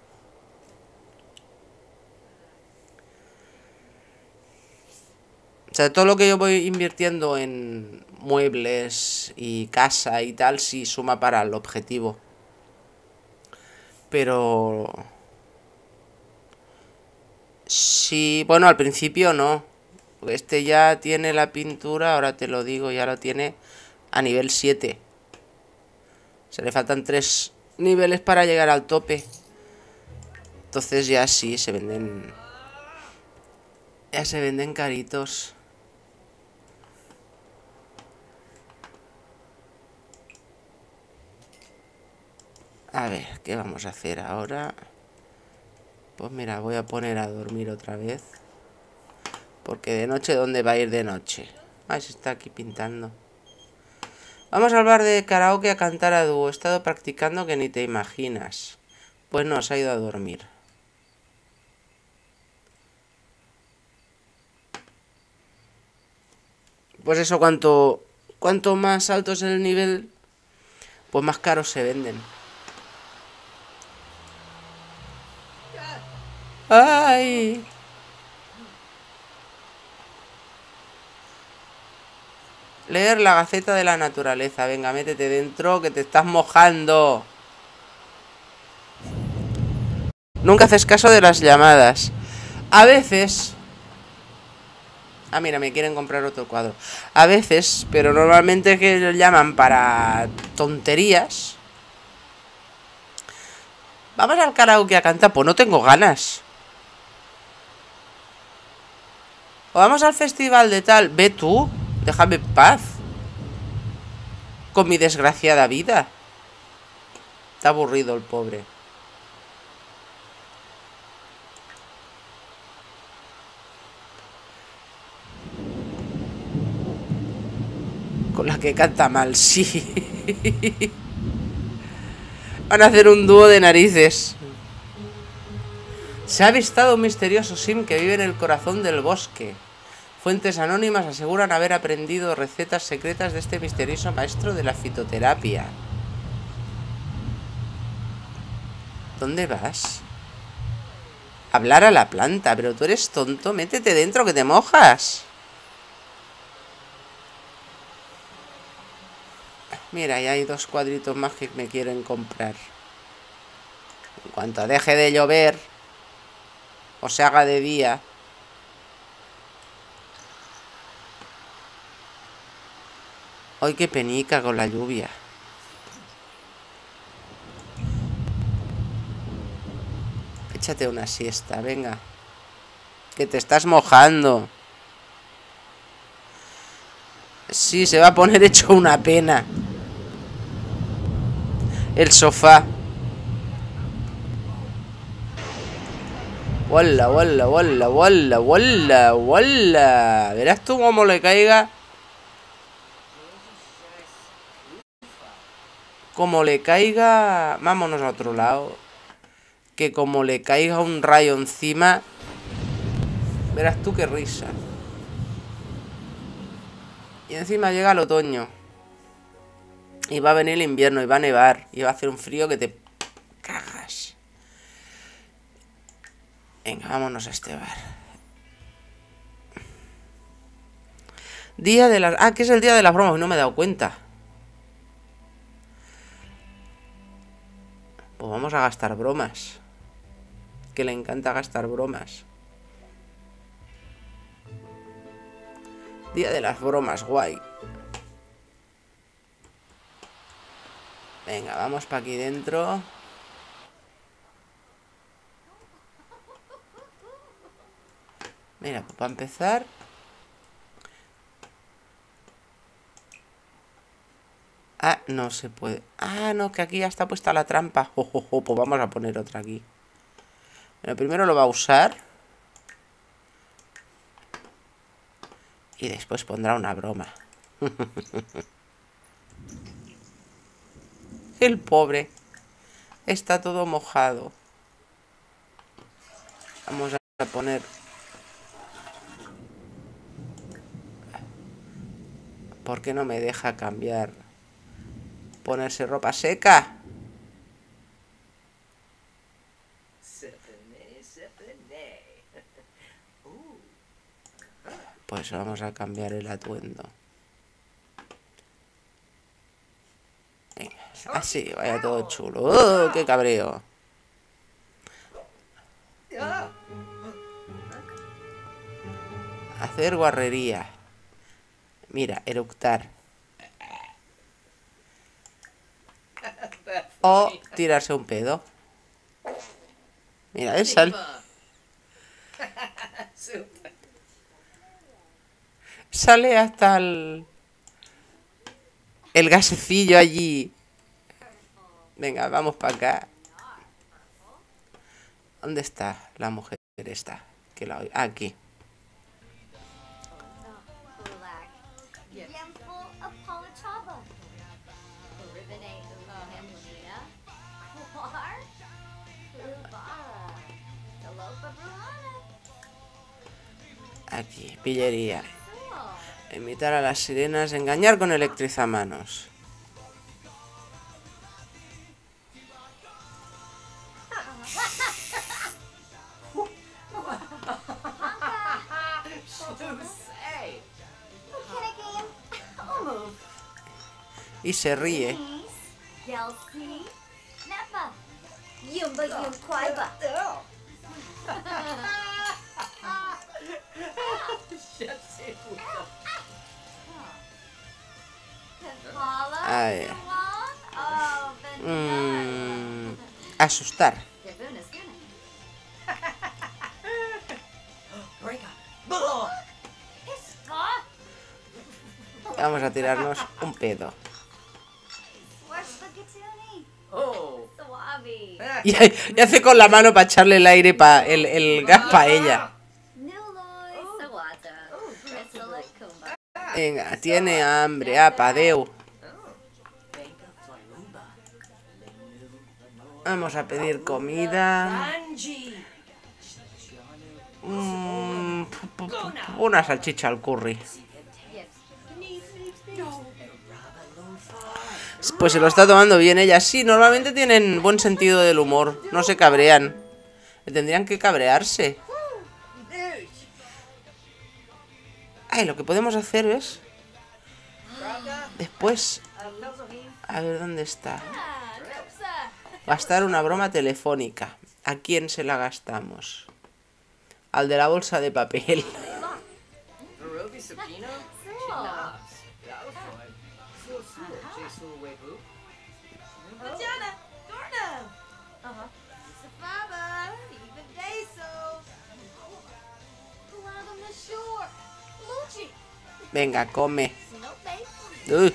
O sea, todo lo que yo voy invirtiendo en muebles y casa y tal, sí suma para el objetivo. Pero... sí, bueno, al principio no. Este ya tiene la pintura, ahora te lo digo, ya lo tiene a nivel siete. Se le faltan tres niveles para llegar al tope. Entonces ya sí, se venden... Ya se venden caritos. A ver, ¿qué vamos a hacer ahora? Pues mira, voy a poner a dormir otra vez. Porque de noche, ¿dónde va a ir de noche? Ah, se está aquí pintando. Vamos al bar de karaoke a cantar a dúo. He estado practicando que ni te imaginas. Pues no, se ha ido a dormir. Pues eso, cuanto, cuanto más alto es el nivel, pues más caros se venden. ¡Ay! Leer la Gaceta de la Naturaleza. Venga, métete dentro que te estás mojando. Nunca haces caso de las llamadas. A veces... Ah, mira, me quieren comprar otro cuadro. A veces, pero normalmente que lo llaman para tonterías. Vamos al karaoke a cantar. Pues no tengo ganas. O vamos al festival de tal. Ve tú. Déjame en paz. Con mi desgraciada vida. Está aburrido el pobre. Con la que canta mal, sí. Van a hacer un dúo de narices. Se ha avistado un misterioso sim que vive en el corazón del bosque. Fuentes anónimas aseguran haber aprendido recetas secretas de este misterioso maestro de la fitoterapia. ¿Dónde vas? Hablar a la planta, pero tú eres tonto. Métete dentro que te mojas. Mira, ya hay dos cuadritos más que me quieren comprar. En cuanto deje de llover o se haga de día. Ay, qué penica con la lluvia. Échate una siesta, venga. Que te estás mojando. Sí, se va a poner hecho una pena. El sofá. Walla, walla, walla, walla, walla, walla. Verás tú cómo le caiga. Como le caiga... Vámonos a otro lado. Que como le caiga un rayo encima... Verás tú qué risa. Y encima llega el otoño. Y va a venir el invierno, y va a nevar. Y va a hacer un frío que te cagas. Venga, vámonos a este bar. Día de las... Ah, que es el día de las bromas, no me he dado cuenta. Pues vamos a gastar bromas. Que le encanta gastar bromas. Día de las bromas, guay. Venga, vamos para aquí dentro. Mira, pues para empezar... Ah, no se puede. Ah, no, que aquí ya está puesta la trampa. Oh, oh, oh, pues vamos a poner otra aquí. Bueno, primero lo va a usar. Y después pondrá una broma. El pobre. Está todo mojado. Vamos a poner... ¿Por qué no me deja cambiar? Ponerse ropa seca. Pues vamos a cambiar el atuendo. Venga, así, vaya todo chulo. ¡Oh, qué cabreo! Hacer guarrería. Mira, eructar. o tirarse un pedo. Mira, es sal. Sale hasta el, el gasecillo allí. Venga, vamos para acá. ¿Dónde está la mujer esta? Que la oí- ah, aquí. Aquí, pillería. Imitar a las sirenas, engañar con electrizamanos. Y se ríe. Ay. Mm, asustar. Vamos a tirarnos un pedo. Y, y hace con la mano para echarle el aire, para el, el gas para ella. Venga, tiene hambre, apadeu. Vamos a pedir comida. Mm, una salchicha al curry. Pues se lo está tomando bien ella. Sí, normalmente tienen buen sentido del humor. No se cabrean. Tendrían que cabrearse. Ay, lo que podemos hacer es... Después... A ver dónde está. Gastar una broma telefónica. ¿A quién se la gastamos? Al de la bolsa de papel. Venga, come. Uh.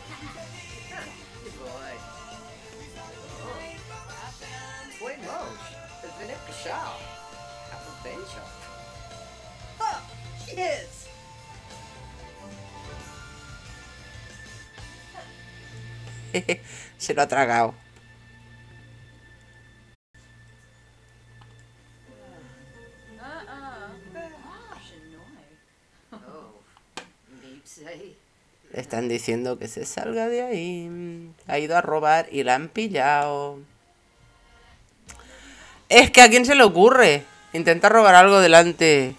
Se lo ha tragado. Le están diciendo que se salga de ahí. Ha ido a robar y la han pillado. Es que ¿a quién se le ocurre intentar robar algo delante?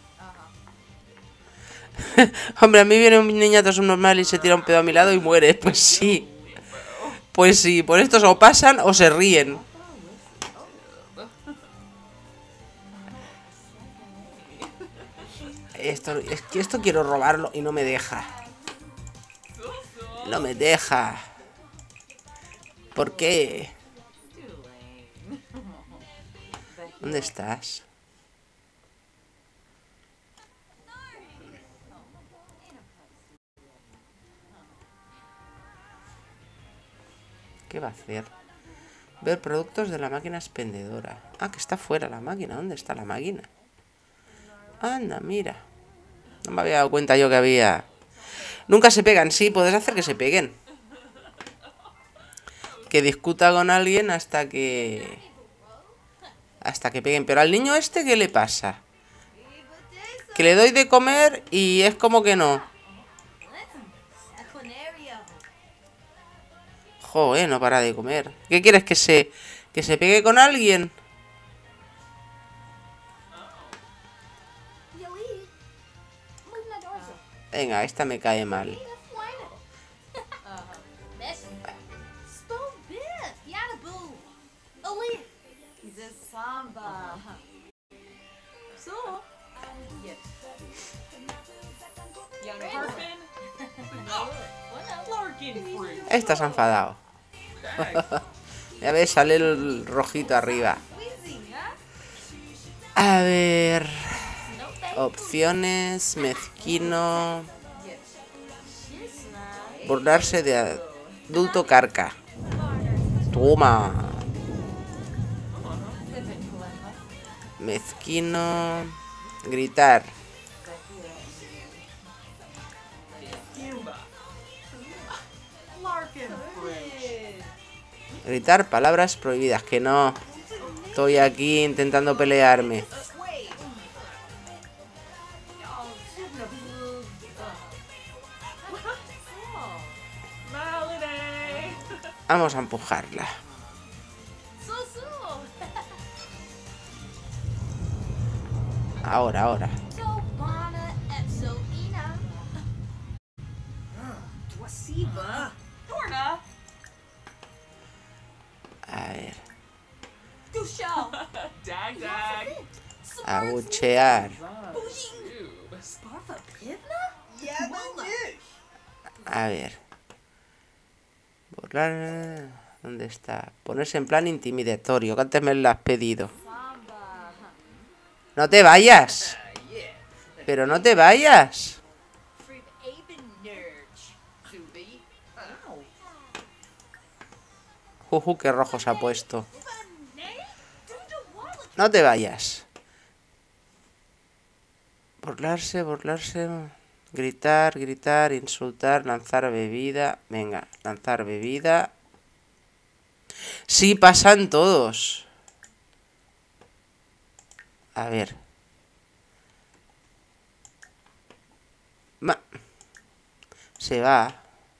Hombre, a mí viene un niñato subnormal y se tira un pedo a mi lado y muere. Pues sí. Pues sí, por estos o pasan o se ríen. Esto, es que esto quiero robarlo y no me deja. No me deja. ¿Por qué? ¿Dónde estás? ¿Qué va a hacer? Ver productos de la máquina expendedora. Ah, que está fuera la máquina. ¿Dónde está la máquina? Anda, mira. No me había dado cuenta yo que había... Nunca se pegan. Sí, puedes hacer que se peguen. Que discuta con alguien hasta que... Hasta que peguen. Pero al niño este, ¿qué le pasa? Que le doy de comer y es como que no. Joder, no para de comer. ¿Qué quieres? ¿Que se, que se pegue con alguien? Venga, esta me cae mal. Esta se ha enfadado. Ya ves, sale el rojito arriba. A ver... Opciones, mezquino... Burlarse de adulto carca. Toma. Mezquino... Gritar. Gritar palabras prohibidas. Que no. Estoy aquí intentando pelearme. Vamos a empujarla. Ahora, ahora. A ver. Abuchear. A ver. Burlar. ¿Dónde está? Ponerse en plan intimidatorio, que antes me lo has pedido. ¡No te vayas! ¡Pero no te vayas! Juju, qué rojo se ha puesto. ¡No te vayas! Burlarse, burlarse... Gritar, gritar, insultar, lanzar bebida... Venga, lanzar bebida... Sí, pasan todos. A ver. Ma... Se va.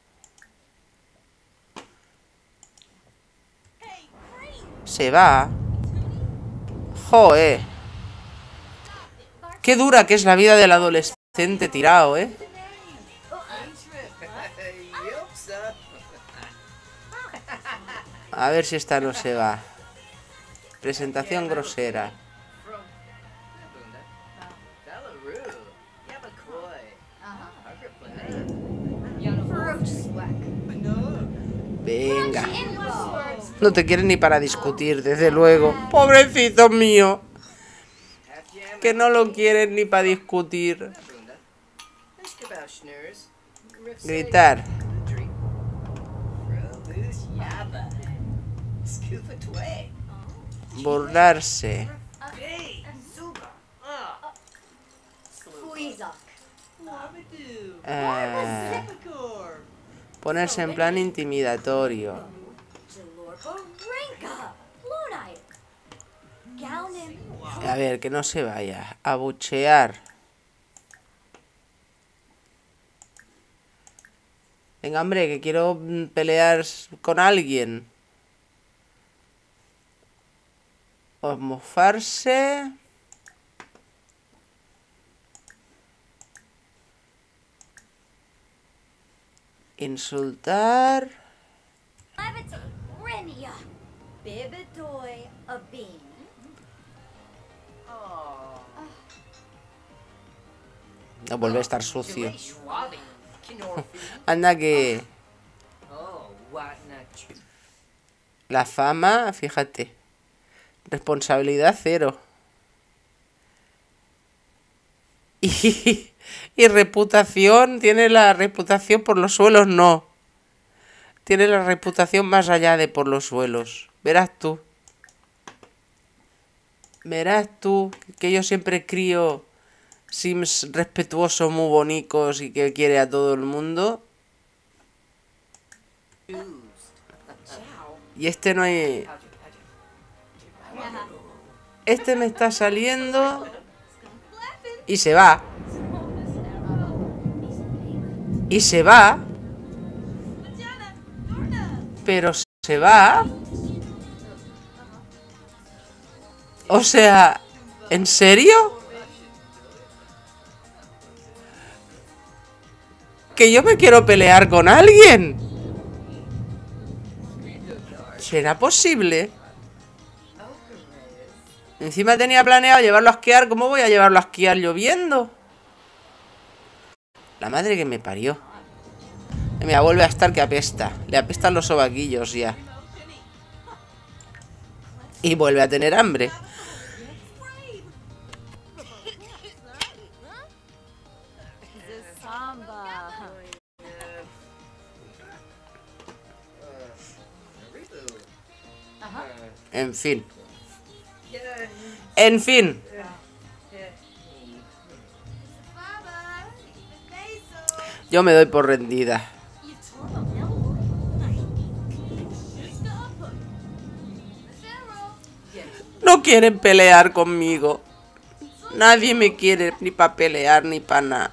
Se va. Joder. Qué dura que es la vida del adolescente tirado, ¿eh? A ver si esta no se va. Presentación grosera. Venga. No te quieren ni para discutir, desde luego. Pobrecito mío. Que no lo quieren ni para discutir. Gritar. Burlarse. Eh, ponerse en plan intimidatorio. A ver, que no se vaya. Abuchear. Venga, hombre, que quiero pelear con alguien. O mofarse. Insultar. No, vuelve a estar sucio. Anda que... La fama, fíjate. Responsabilidad cero. Y, y reputación, tiene la reputación por los suelos, no. Tiene la reputación más allá de por los suelos. Verás tú. Verás tú que yo siempre crío sims respetuosos, muy bonitos y que quiere a todo el mundo. Y este no hay... Este me está saliendo... Y se va. Y se va. Pero se va. O sea, ¿en serio? Que yo me quiero pelear con alguien. ¿Será posible? Encima tenía planeado llevarlo a esquiar. ¿Cómo voy a llevarlo a esquiar lloviendo? La madre que me parió. Mira, vuelve a estar que apesta. Le apestan los sobaquillos ya. Y vuelve a tener hambre. En fin. En fin. Yo me doy por rendida. No quieren pelear conmigo. Nadie me quiere ni para pelear ni para nada.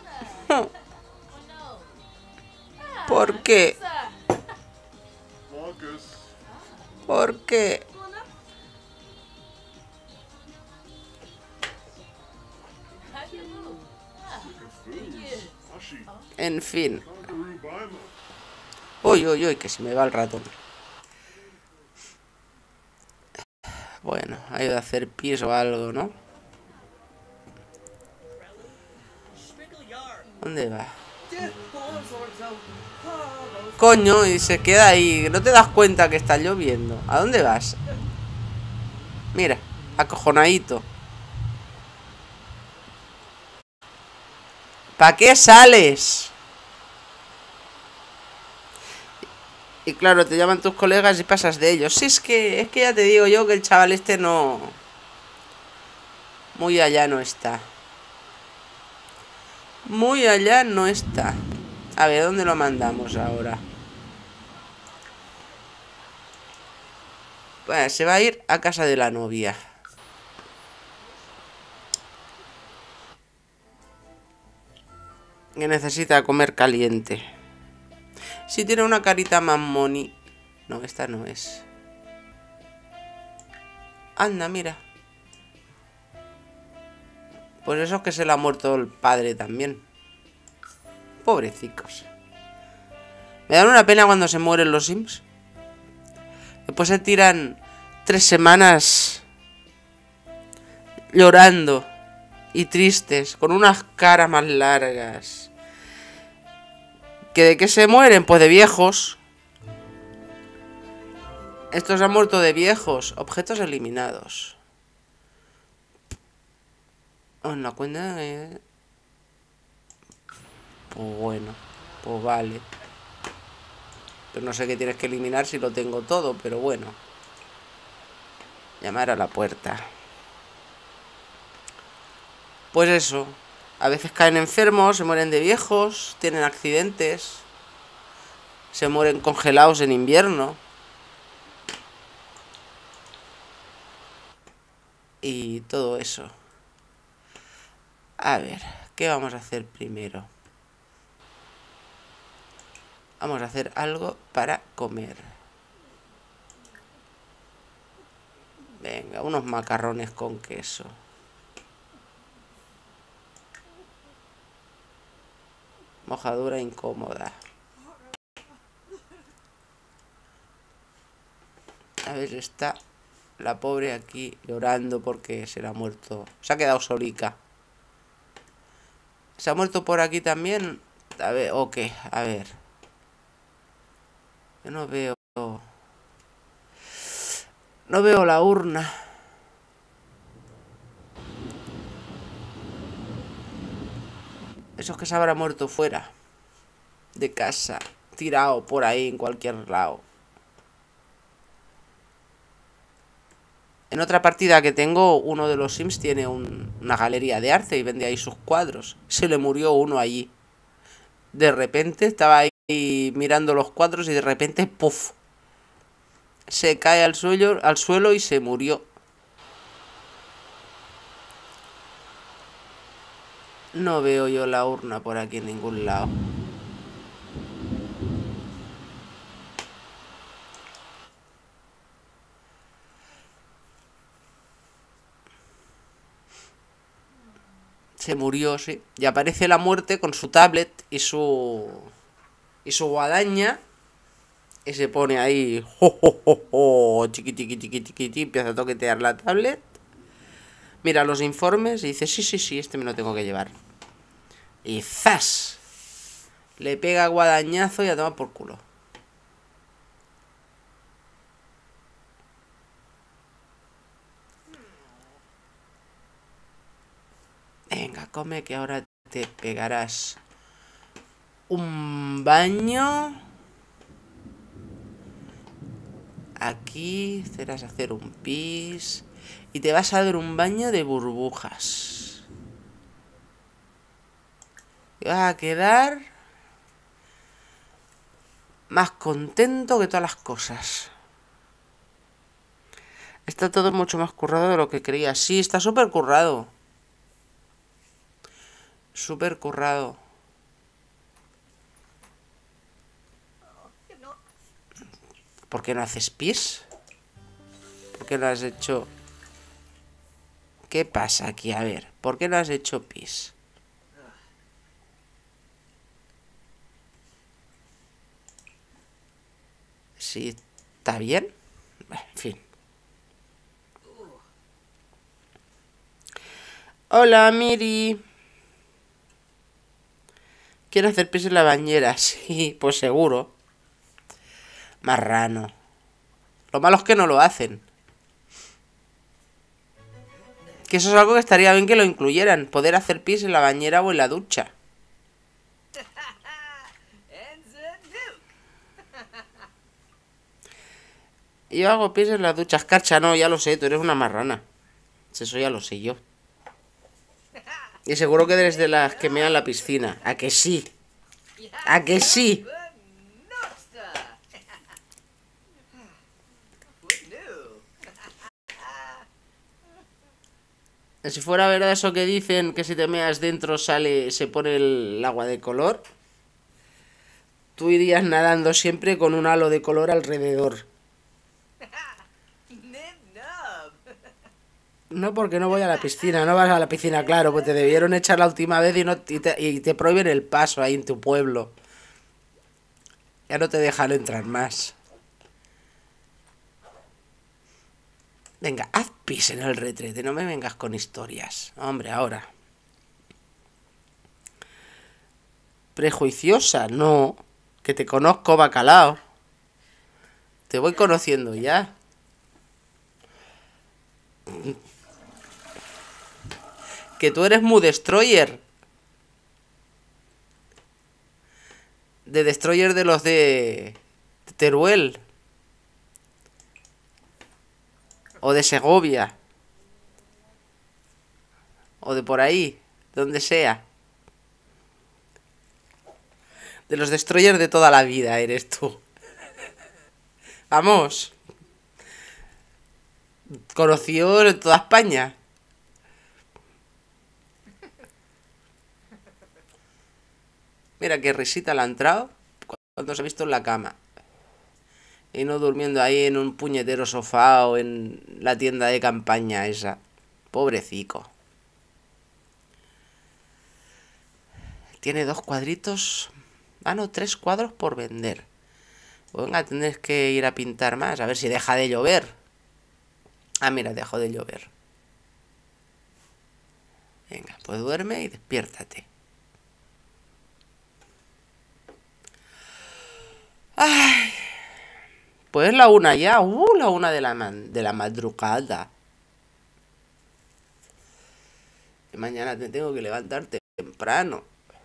¿Por qué? ¿Por qué? En fin. Uy, uy, uy, que se me va el ratón. Bueno, ha ido a hacer pis o algo, ¿no? ¿Dónde va? Coño, y se queda ahí. ¿No te das cuenta que está lloviendo? ¿A dónde vas? Mira, acojonadito. ¿Para qué sales? Y claro, te llaman tus colegas y pasas de ellos. Sí, es que, es que ya te digo yo que el chaval este no... Muy allá no está. Muy allá no está. A ver, ¿dónde lo mandamos ahora? Bueno, se va a ir a casa de la novia. Que necesita comer caliente. Si tiene una carita más moni. No, esta no es. Anda, mira. Pues eso es que se le ha muerto el padre también. Pobrecicos. Me dan una pena cuando se mueren los Sims. Después se tiran tres semanas llorando y tristes, con unas caras más largas. ¿Que de qué se mueren? Pues de viejos. Estos han muerto de viejos. Objetos eliminados. En la cuenta de... Pues bueno, pues vale. Pero no sé qué tienes que eliminar si lo tengo todo, pero bueno. Llamar a la puerta. Pues eso. A veces caen enfermos, se mueren de viejos, tienen accidentes, se mueren congelados en invierno. Y todo eso. A ver, ¿qué vamos a hacer primero? Vamos a hacer algo para comer. Venga, unos macarrones con queso. Mojadura incómoda. A ver, está la pobre aquí llorando porque se le ha muerto. Se ha quedado solica. ¿Se ha muerto por aquí también? A ver, ok, a ver. Yo no veo... No veo la urna. Eso es que se habrá muerto fuera de casa, tirado por ahí en cualquier lado. En otra partida que tengo, uno de los Sims tiene un, una galería de arte y vende ahí sus cuadros. Se le murió uno allí. De repente estaba ahí mirando los cuadros y de repente ¡puf! Se cae al suelo, al suelo y se murió. No veo yo la urna por aquí en ningún lado. Se murió, sí. Y aparece la muerte con su tablet y su... Y su guadaña. Y se pone ahí... Jo, jo, jo, jo, chiqui, chiqui, chiqui, chiqui, empieza a toquetear la tablet. Mira los informes y dice... Sí, sí, sí, este me lo tengo que llevar. Y ¡zas! Le pega guadañazo y a tomar por culo. come que ahora te pegarás un baño. Aquí serás hacer un pis. Y te vas a dar un baño de burbujas. Y vas a quedar más contento que todas las cosas. Está todo mucho más currado de lo que creía. Sí, está súper currado. Súper currado. ¿Por qué no haces pis? ¿Por qué no has hecho...? ¿Qué pasa aquí? A ver, ¿por qué no has hecho pis? Sí, ¿está bien? En fin. Hola, Miri. ¿Quiere hacer pis en la bañera? Sí, pues seguro. Marrano. Lo malo es que no lo hacen. Que eso es algo que estaría bien que lo incluyeran. Poder hacer pis en la bañera o en la ducha. Yo hago pis en la ducha. Escarcha, no, ya lo sé, tú eres una marrana. Eso ya lo sé yo. Y seguro que eres de las que mean la piscina. ¿A que sí? ¿A que sí? Si fuera verdad eso que dicen, que si te meas dentro sale, se pone el agua de color, tú irías nadando siempre con un halo de color alrededor. No, porque no voy a la piscina, no vas a la piscina, claro, pues te debieron echar la última vez y, no, y, te, y te prohíben el paso ahí en tu pueblo. Ya no te dejan entrar más. Venga, haz pis en el retrete, no me vengas con historias. Hombre, ahora. Prejuiciosa, no. Que te conozco, bacalao. Te voy conociendo ya. Que tú eres Mood Destroyer. De Destroyer de los de Teruel. O de Segovia. O de por ahí. Donde sea. De los Destroyers de toda la vida eres tú. Vamos. Conocido en toda España. Mira qué risita le ha entrado cuando se ha visto en la cama. Y no durmiendo ahí en un puñetero sofá o en la tienda de campaña esa. Pobrecico. Tiene dos cuadritos. Ah, no, tres cuadros por vender. Pues venga, tendrás que ir a pintar más. A ver si deja de llover. Ah, mira, dejó de llover. Venga, pues duerme y despiértate. Ay. Pues es la una ya. Uh, la una de la, de la madrugada. Y mañana te tengo que levantar temprano.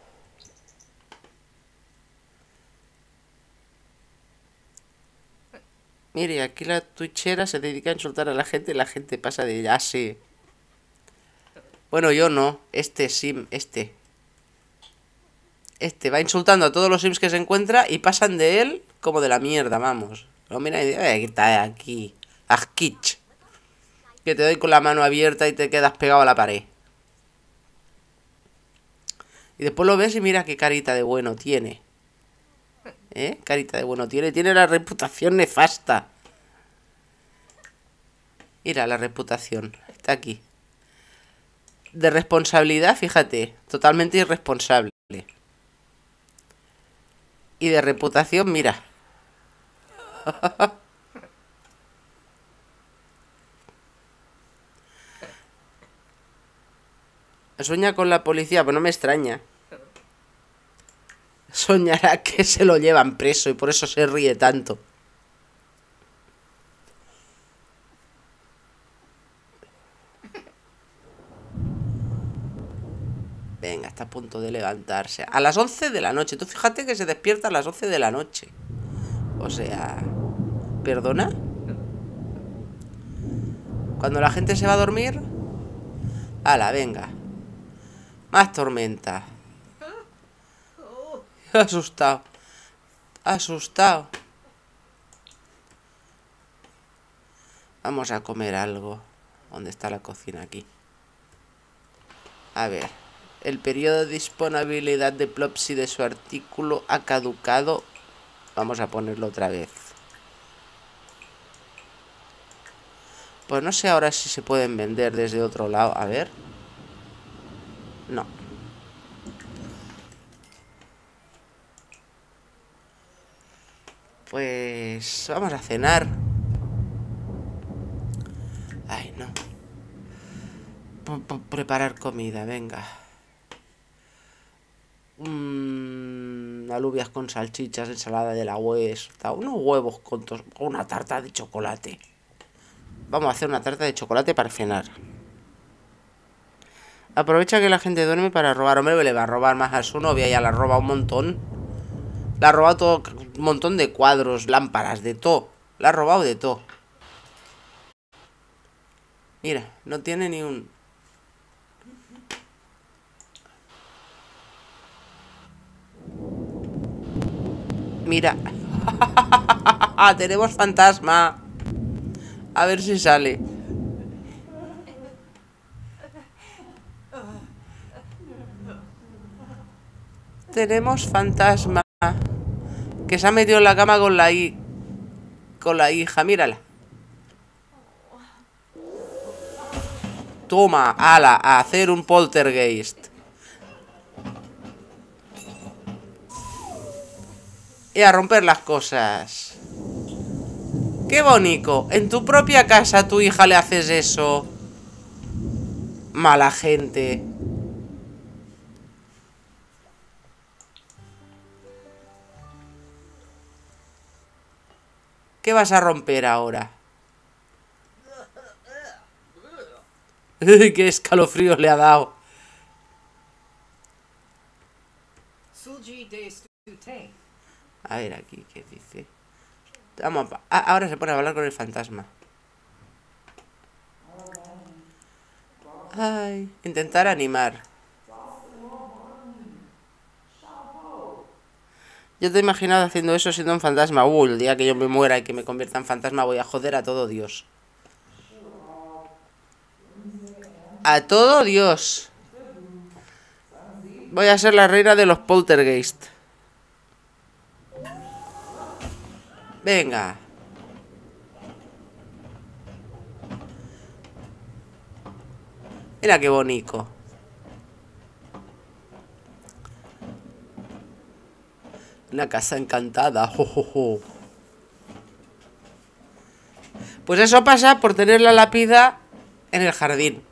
Mire, aquí la twitchera se dedica a insultar a la gente y la gente pasa de ya sí. Bueno, yo no. Este sim, este. Este va insultando a todos los sims que se encuentra y pasan de él como de la mierda, vamos. Lo mira y dice, eh, ¿qué está aquí? Askich. Que te doy con la mano abierta y te quedas pegado a la pared. Y después lo ves y mira qué carita de bueno tiene. ¿Eh? Carita de bueno tiene. Tiene la reputación nefasta. Mira la reputación. Está aquí. De responsabilidad, fíjate. Totalmente irresponsable. Y de reputación, mira. Sueña con la policía, pues no me extraña. Soñará que se lo llevan preso y por eso se ríe tanto. Venga, está a punto de levantarse. A las once de la noche. Tú fíjate que se despierta a las once de la noche. O sea... ¿Perdona? Cuando la gente se va a dormir... ¡Hala, venga! Más tormenta. Asustado. Asustado. Vamos a comer algo. ¿Dónde está la cocina? Aquí. A ver. El periodo de disponibilidad de Plopsy de su artículo ha caducado. Vamos a ponerlo otra vez. Pues no sé ahora si se pueden vender desde otro lado. A ver. No. Pues vamos a cenar. Ay, no. P- preparar comida, venga. Mm, alubias con salchichas, ensalada de la huesa, unos huevos con tos, una tarta de chocolate. Vamos a hacer una tarta de chocolate para cenar. Aprovecha que la gente duerme para robar. Hombre, le va a robar más a su novia. Ya la ha robado un montón. La ha robado todo, un montón de cuadros, lámparas, de todo. La ha robado de todo. Mira, no tiene ni un... Mira. Tenemos fantasma. A ver si sale. Tenemos fantasma. Que se ha metido en la cama con la hi con la hija, mírala. Toma, ala, a hacer un poltergeist. Y a romper las cosas. ¡Qué bonito! En tu propia casa a tu hija le haces eso. Mala gente. ¿Qué vas a romper ahora? ¡Qué escalofríos le ha dado! A ver aquí, ¿qué dice? Vamos a... Ah, ahora se pone a hablar con el fantasma. Ay, intentar animar. Yo te he imaginado haciendo eso siendo un fantasma. Uh, el día que yo me muera y que me convierta en fantasma voy a joder a todo Dios. A todo Dios. Voy a ser la reina de los poltergeist. Venga. Mira qué bonito. Una casa encantada. Jo, jo, jo. Pues eso pasa por tener la lápida en el jardín.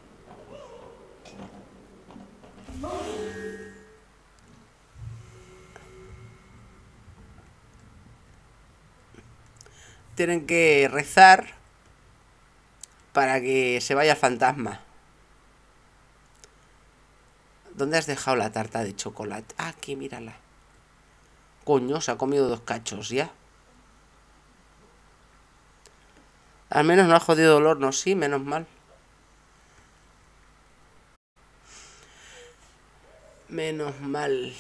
Tienen que rezar para que se vaya el fantasma. ¿Dónde has dejado la tarta de chocolate? Ah, aquí, mírala. Coño, se ha comido dos cachos ya. Al menos no ha jodido el horno, sí, menos mal. Menos mal.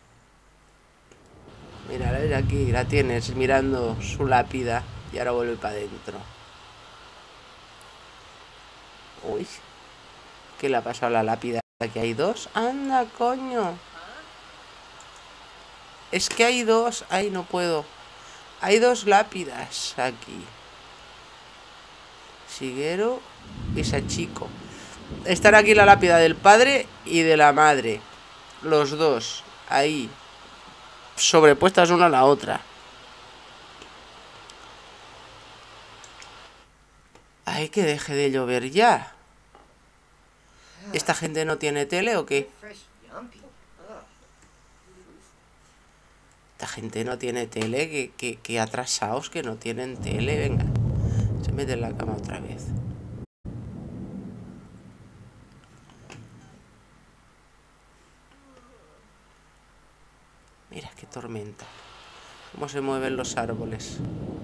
Mira, a ver aquí, la tienes mirando su lápida. Y ahora vuelve para adentro. Uy. ¿Qué le ha pasado a la lápida? Aquí hay dos. ¡Anda, coño! Es que hay dos. Ay, no puedo. Hay dos lápidas aquí. Shigeru y Sachiko. Están aquí la lápida del padre y de la madre. Los dos. Ahí. Sobrepuestas una a la otra. Ay, que deje de llover ya. ¿Esta gente no tiene tele o qué? Esta gente no tiene tele. Que, que, que atrasados que no tienen tele. Venga. Se mete en la cama otra vez. Mira qué tormenta. Cómo se mueven los árboles.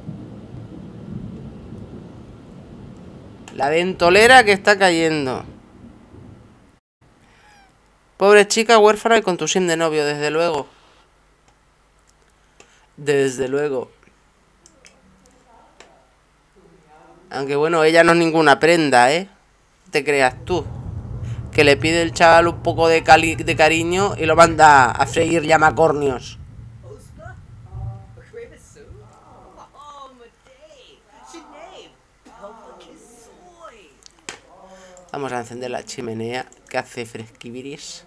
La ventolera que está cayendo. Pobre chica huérfana y con tu sim de novio, desde luego. Desde luego. Aunque bueno, ella no es ninguna prenda, ¿eh? Te creas tú. Que le pide el chaval un poco de, cali de cariño y lo manda a freír llamacornios. Vamos a encender la chimenea, que hace fresquiviris.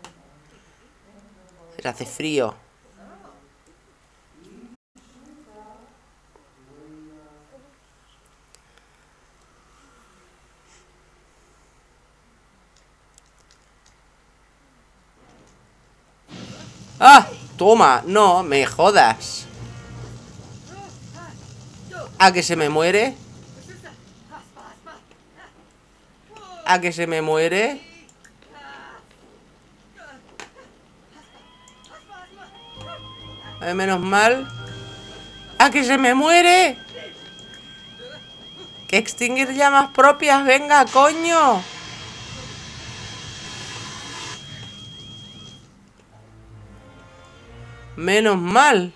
Hace frío. ¡Ah! Toma, no, me jodas. ¿A que se me muere? ¿A que se me muere? Eh, menos mal. ¡A que se me muere! ¡Que extinguir llamas propias! ¡Venga, coño! Menos mal.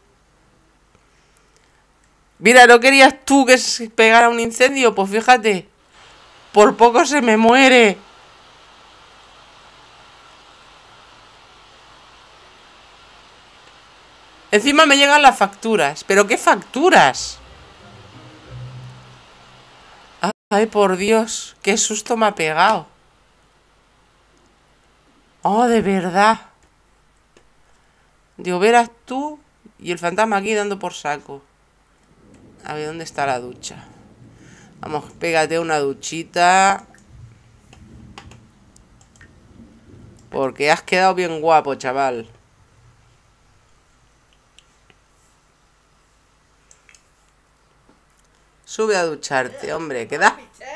Mira, ¿no querías tú que se pegara un incendio? Pues fíjate. Por poco se me muere. Encima me llegan las facturas. ¿Pero qué facturas? Ay, por Dios. Qué susto me ha pegado. Oh, de verdad. Digo, verás tú y el fantasma aquí dando por saco. A ver, ¿dónde está la ducha? Vamos, pégate una duchita. Porque has quedado bien guapo, chaval. Sube a ducharte, hombre, ¿queda?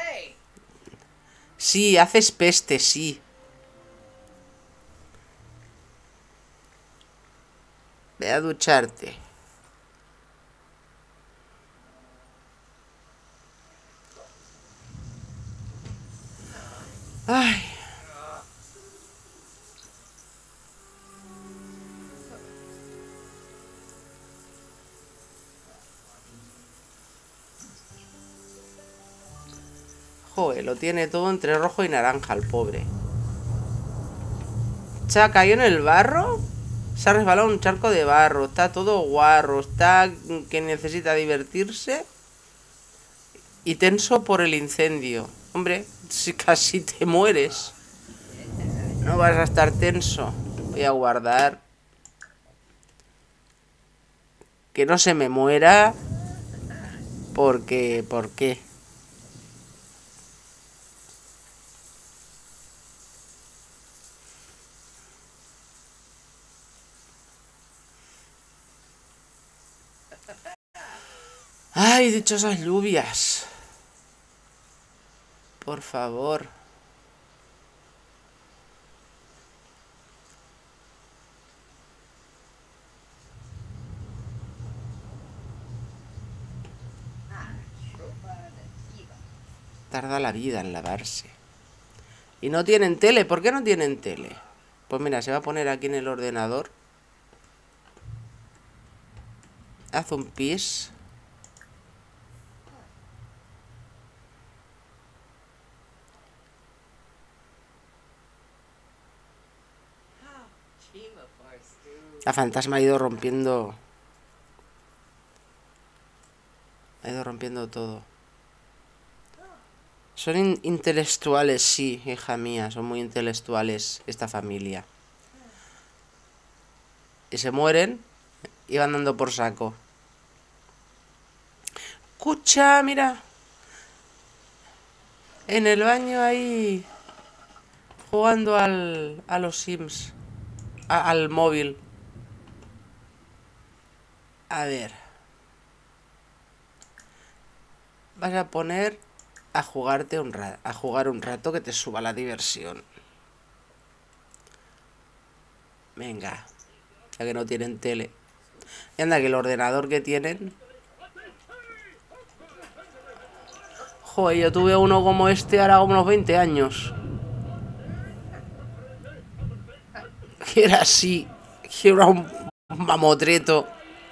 Sí, haces peste, sí. Ve a ducharte. Ay. Joder, lo tiene todo entre rojo y naranja el pobre. Se ha caído en el barro. Se ha resbalado un charco de barro. Está todo guarro. Está que necesita divertirse. Y tenso por el incendio. Hombre, si casi te mueres. No vas a estar tenso. Voy a guardar. Que no se me muera. Porque... ¿Por qué? Ay, dichosas lluvias. Por favor. Tarda la vida en lavarse. Y no tienen tele. ¿Por qué no tienen tele? Pues mira, se va a poner aquí en el ordenador. Haz un pis. La fantasma ha ido rompiendo. Ha ido rompiendo todo. Son in intelectuales, sí, hija mía. Son muy intelectuales esta familia. Y se mueren y van dando por saco. Escucha, mira. En el baño ahí. Jugando al, a los Sims. A, al móvil. A ver. Vas a poner a jugarte un rato, a jugar un rato que te suba la diversión. Venga. ya que no tienen tele. Y anda, que el ordenador que tienen... Joder, yo tuve uno como este ahora como unos veinte años. Que era así, que era un mamotreto.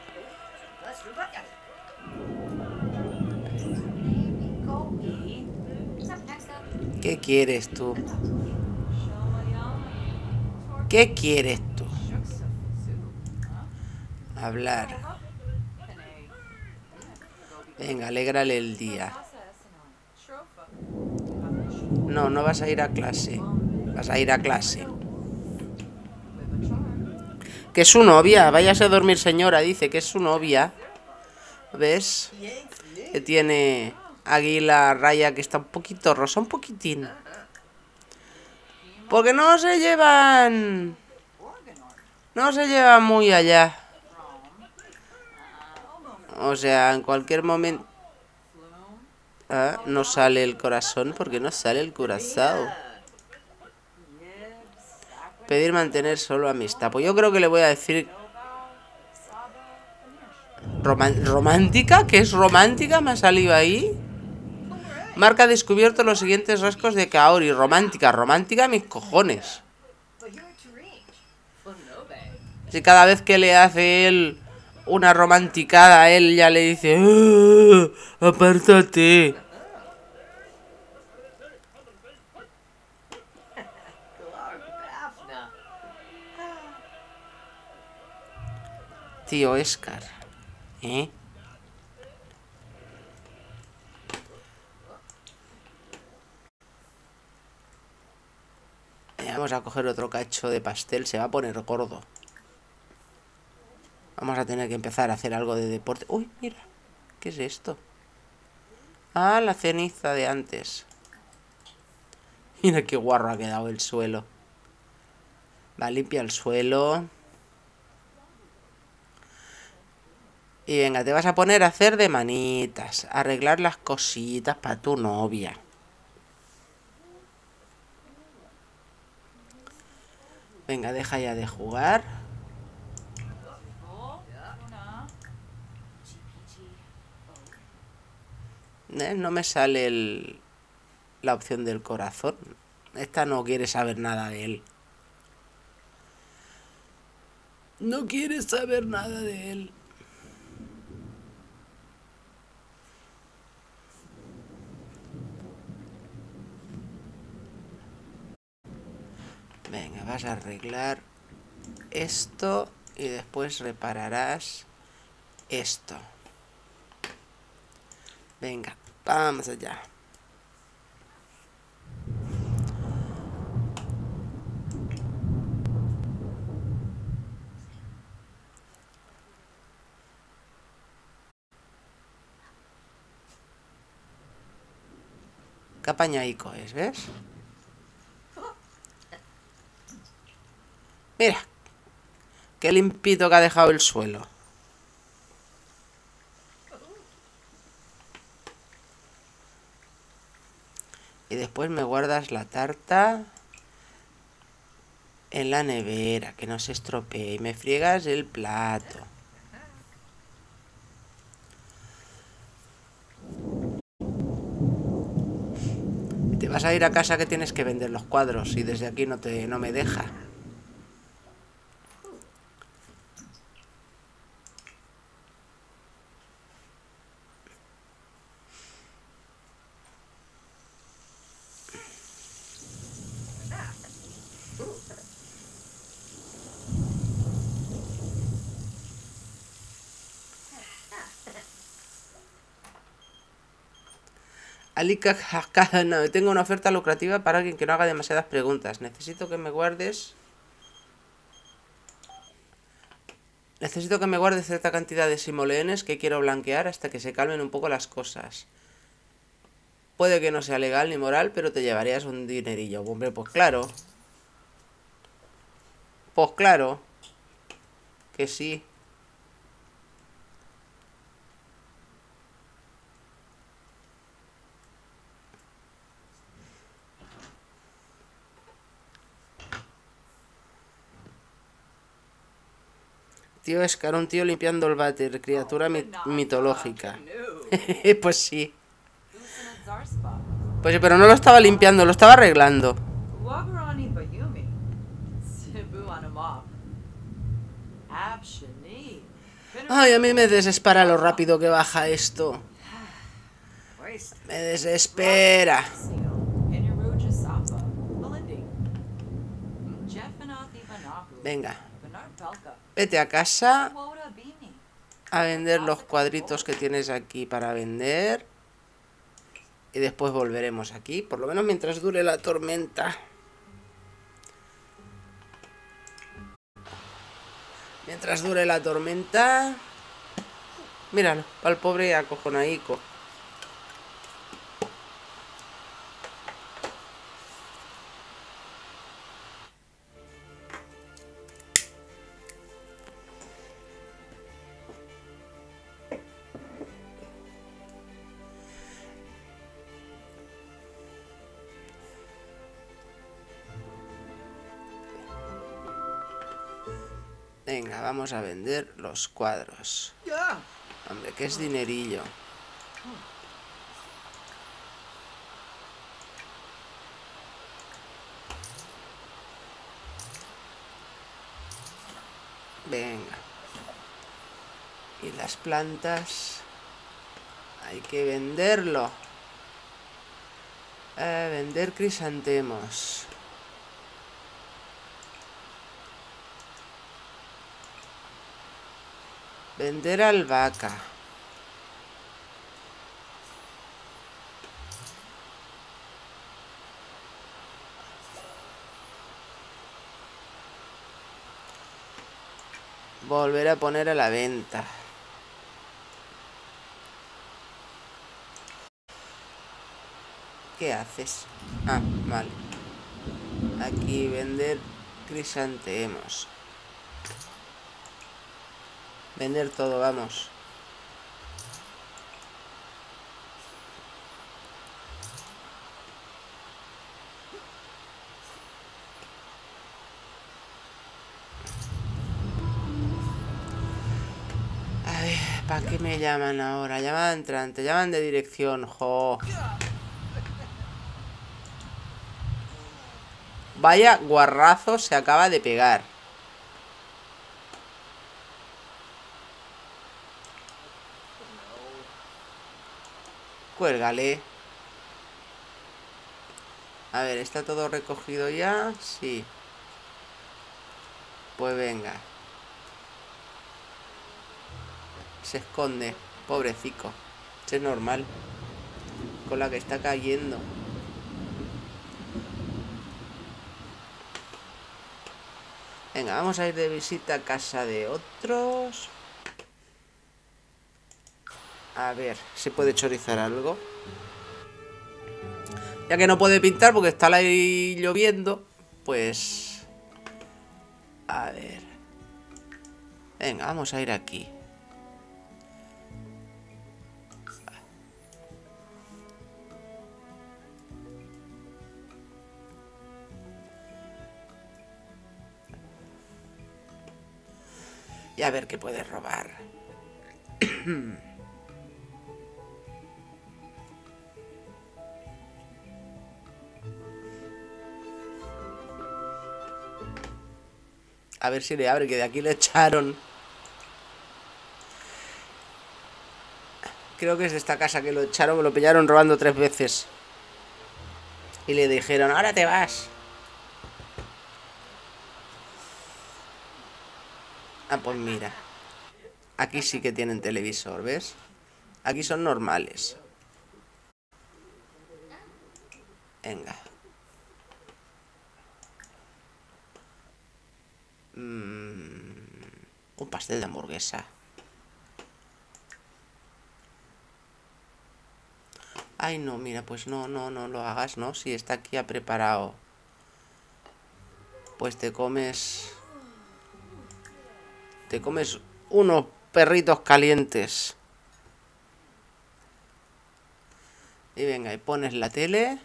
¿Qué quieres tú? ¿Qué quieres tú? Hablar. Venga, alégrale el día. No, no vas a ir a clase. Vas a ir a clase. Que es su novia. Váyase a dormir, señora. Dice que es su novia. ¿Ves? Que tiene aquí la raya que está un poquito rosa, un poquitín. Porque no se llevan... No se llevan muy allá. O sea, en cualquier momento... Ah, no sale el corazón. ¿Por qué no sale el corazón? Pedir mantener solo amistad. Pues yo creo que le voy a decir... Roman- ¿Romántica? ¿Qué es romántica? ¿Me ha salido ahí? Marca ha descubierto los siguientes rasgos de Kaori. Romántica, romántica mis cojones. Si cada vez que le hace él una romanticada, él ya le dice... ¡Ah, apártate! Tío Escar. ¿Eh? Vamos a coger otro cacho de pastel. Se va a poner gordo. Vamos a tener que empezar a hacer algo de deporte. Uy, mira. ¿Qué es esto? Ah, la ceniza de antes. Mira qué guarro ha quedado el suelo. Va, limpia el suelo. Y venga, te vas a poner a hacer de manitas. A arreglar las cositas para tu novia. Venga, deja ya de jugar. ¿Eh? No me sale el... la opción del corazón. Esta no quiere saber nada de él. No quiere saber nada de él. Venga, vas a arreglar esto y después repararás esto. Venga, vamos allá. Qué apañaico es, ¿ves? Mira, qué limpito que ha dejado el suelo. Y después me guardas la tarta en la nevera, que no se estropee. Y me friegas el plato. Y te vas a ir a casa que tienes que vender los cuadros. Y desde aquí no, te, no me deja. Alika, no, tengo una oferta lucrativa para alguien que no haga demasiadas preguntas. Necesito que me guardes... Necesito que me guardes cierta cantidad de simoleones que quiero blanquear hasta que se calmen un poco las cosas. Puede que no sea legal ni moral, pero te llevarías un dinerillo. Hombre, pues claro. Pues claro. Que sí. Tío Scar, un tío limpiando el váter, criatura mi- mitológica. Pues sí. Pues sí, pero no lo estaba limpiando, lo estaba arreglando. Ay, a mí me desespera lo rápido que baja esto. Me desespera. Venga. Vete a casa a vender los cuadritos que tienes aquí para vender. Y después volveremos aquí, por lo menos mientras dure la tormenta. Mientras dure la tormenta. Míralo, al pobre acojonaico. Venga, vamos a vender los cuadros. Hombre, que es dinerillo. Venga. Y las plantas hay que venderlo. Eh, vender crisantemos. Vender albahaca. Volver a poner a la venta. ¿Qué haces? Ah, vale. Aquí vender crisantemos. Vender todo, vamos. A ver, ¿para qué me llaman ahora? Llaman entrante, llaman de dirección, jo. Vaya guarrazo se acaba de pegar. Cuélgale. A ver, ¿está todo recogido ya? Sí. Pues venga. Se esconde. Pobrecico. Es normal. Con la que está cayendo. Venga, vamos a ir de visita a casa de otros. A ver, ¿se puede chorizar algo? Ya que no puede pintar porque está ahí lloviendo, pues... A ver... Venga, vamos a ir aquí. Y a ver qué puede robar. A ver si le abre, que de aquí le echaron. Creo que es de esta casa que lo echaron, que lo pillaron robando tres veces. Y le dijeron, ahora te vas. Ah, pues mira. Aquí sí que tienen televisor, ¿ves? Aquí son normales. Venga. Mm, un pastel de hamburguesa. Ay, no, mira, pues no, no, no lo hagas, ¿no? Si está aquí ya preparado. Pues te comes... Te comes unos perritos calientes. Y venga, y pones la tele.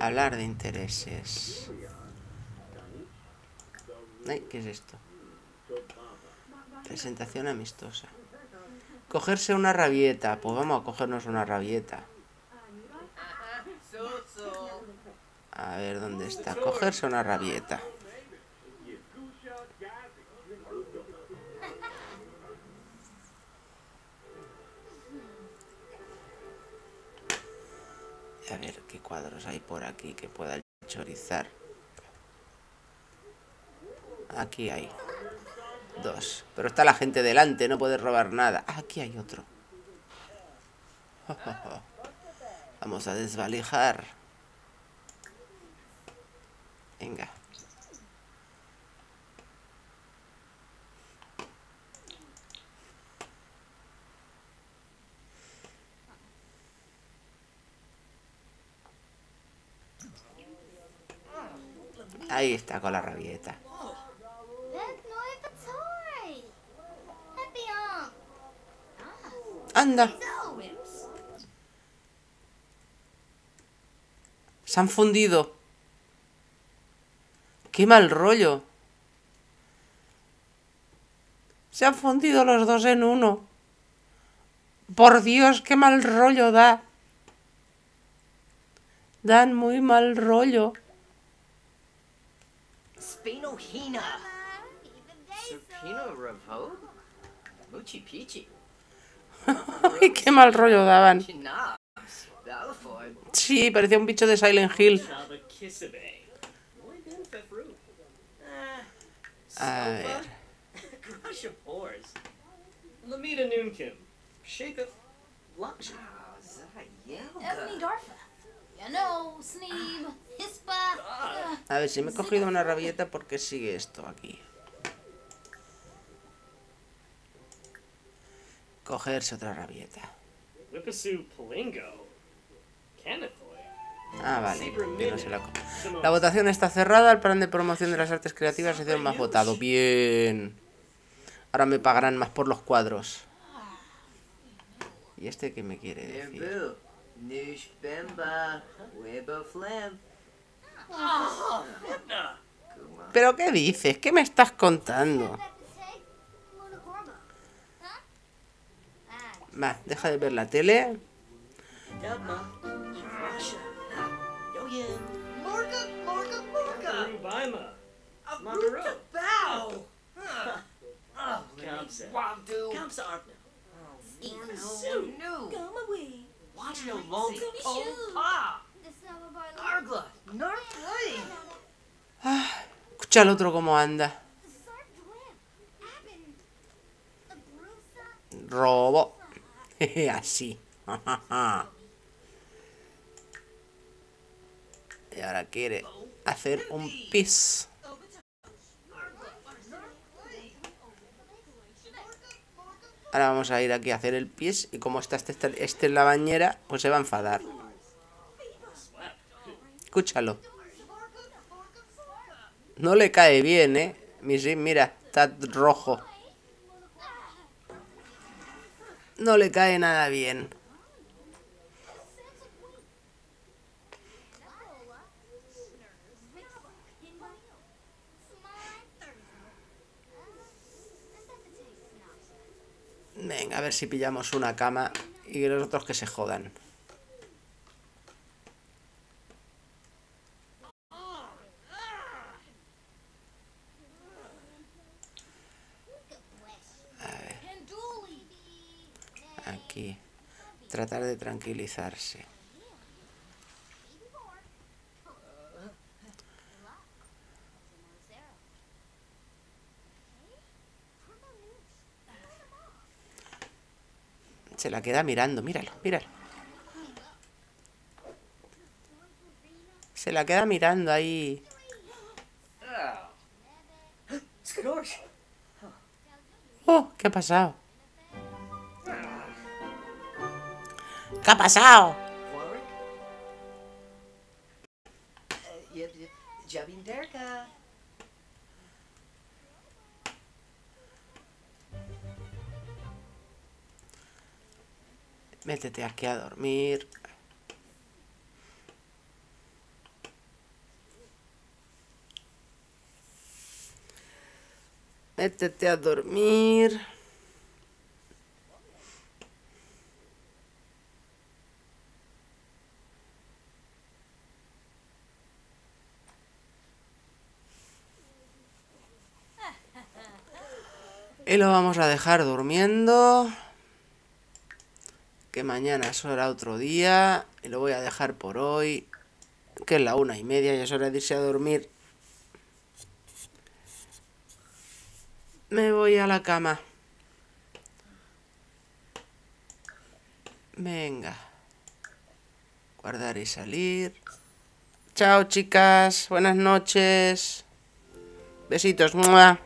Hablar de intereses. Ay, ¿qué es esto? Presentación amistosa. Cogerse una rabieta. Pues vamos a cogernos una rabieta. A ver, ¿dónde está? Cogerse una rabieta. A ver qué cuadros hay por aquí que pueda chorizar. Aquí hay dos. Pero está la gente delante, no puede robar nada. Ah, aquí hay otro. Vamos a desvalijar. Venga. Ahí está con la rabieta. Anda. Se han fundido. Qué mal rollo. Se han fundido los dos en uno. Por Dios, qué mal rollo da. Dan muy mal rollo. Spinohina. Supino Revo. Muchi Pichi. Ay, qué mal rollo daban. Sí, parecía un bicho de Silent Hill. A ver. A ver, si me he cogido una rabieta, ¿por qué sigue esto aquí? Cogerse otra rabieta. Ah, vale. Que no se la... la votación está cerrada. El plan de promoción de las artes creativas ha sido el más votado. Bien. Ahora me pagarán más por los cuadros. ¿Y este qué me quiere decir? ¿Pero qué dices? ¿Qué me estás contando? Va, deja de ver la tele. Ah, escucha al otro cómo anda. Robo. Así. Y ahora quiere hacer un pis. Ahora vamos a ir aquí a hacer el pis. Y como está este, este en la bañera, pues se va a enfadar. Escúchalo. No le cae bien, ¿eh? Mira, está rojo. No le cae nada bien. Venga, a ver si pillamos una cama y los otros que se jodan. A ver. Aquí. Tratar de tranquilizarse. Se la queda mirando, míralo, míralo. Se la queda mirando ahí. Oh, ¿qué ha pasado? ¿Qué ha pasado? Métete aquí a dormir. métete a dormir. Y lo vamos a dejar durmiendo, que mañana será otro día. Y lo voy a dejar por hoy, que es la una y media y es hora de irse a dormir. Me voy a la cama. Venga. Guardar y salir. Chao, chicas. Buenas noches. Besitos. ¡Mua!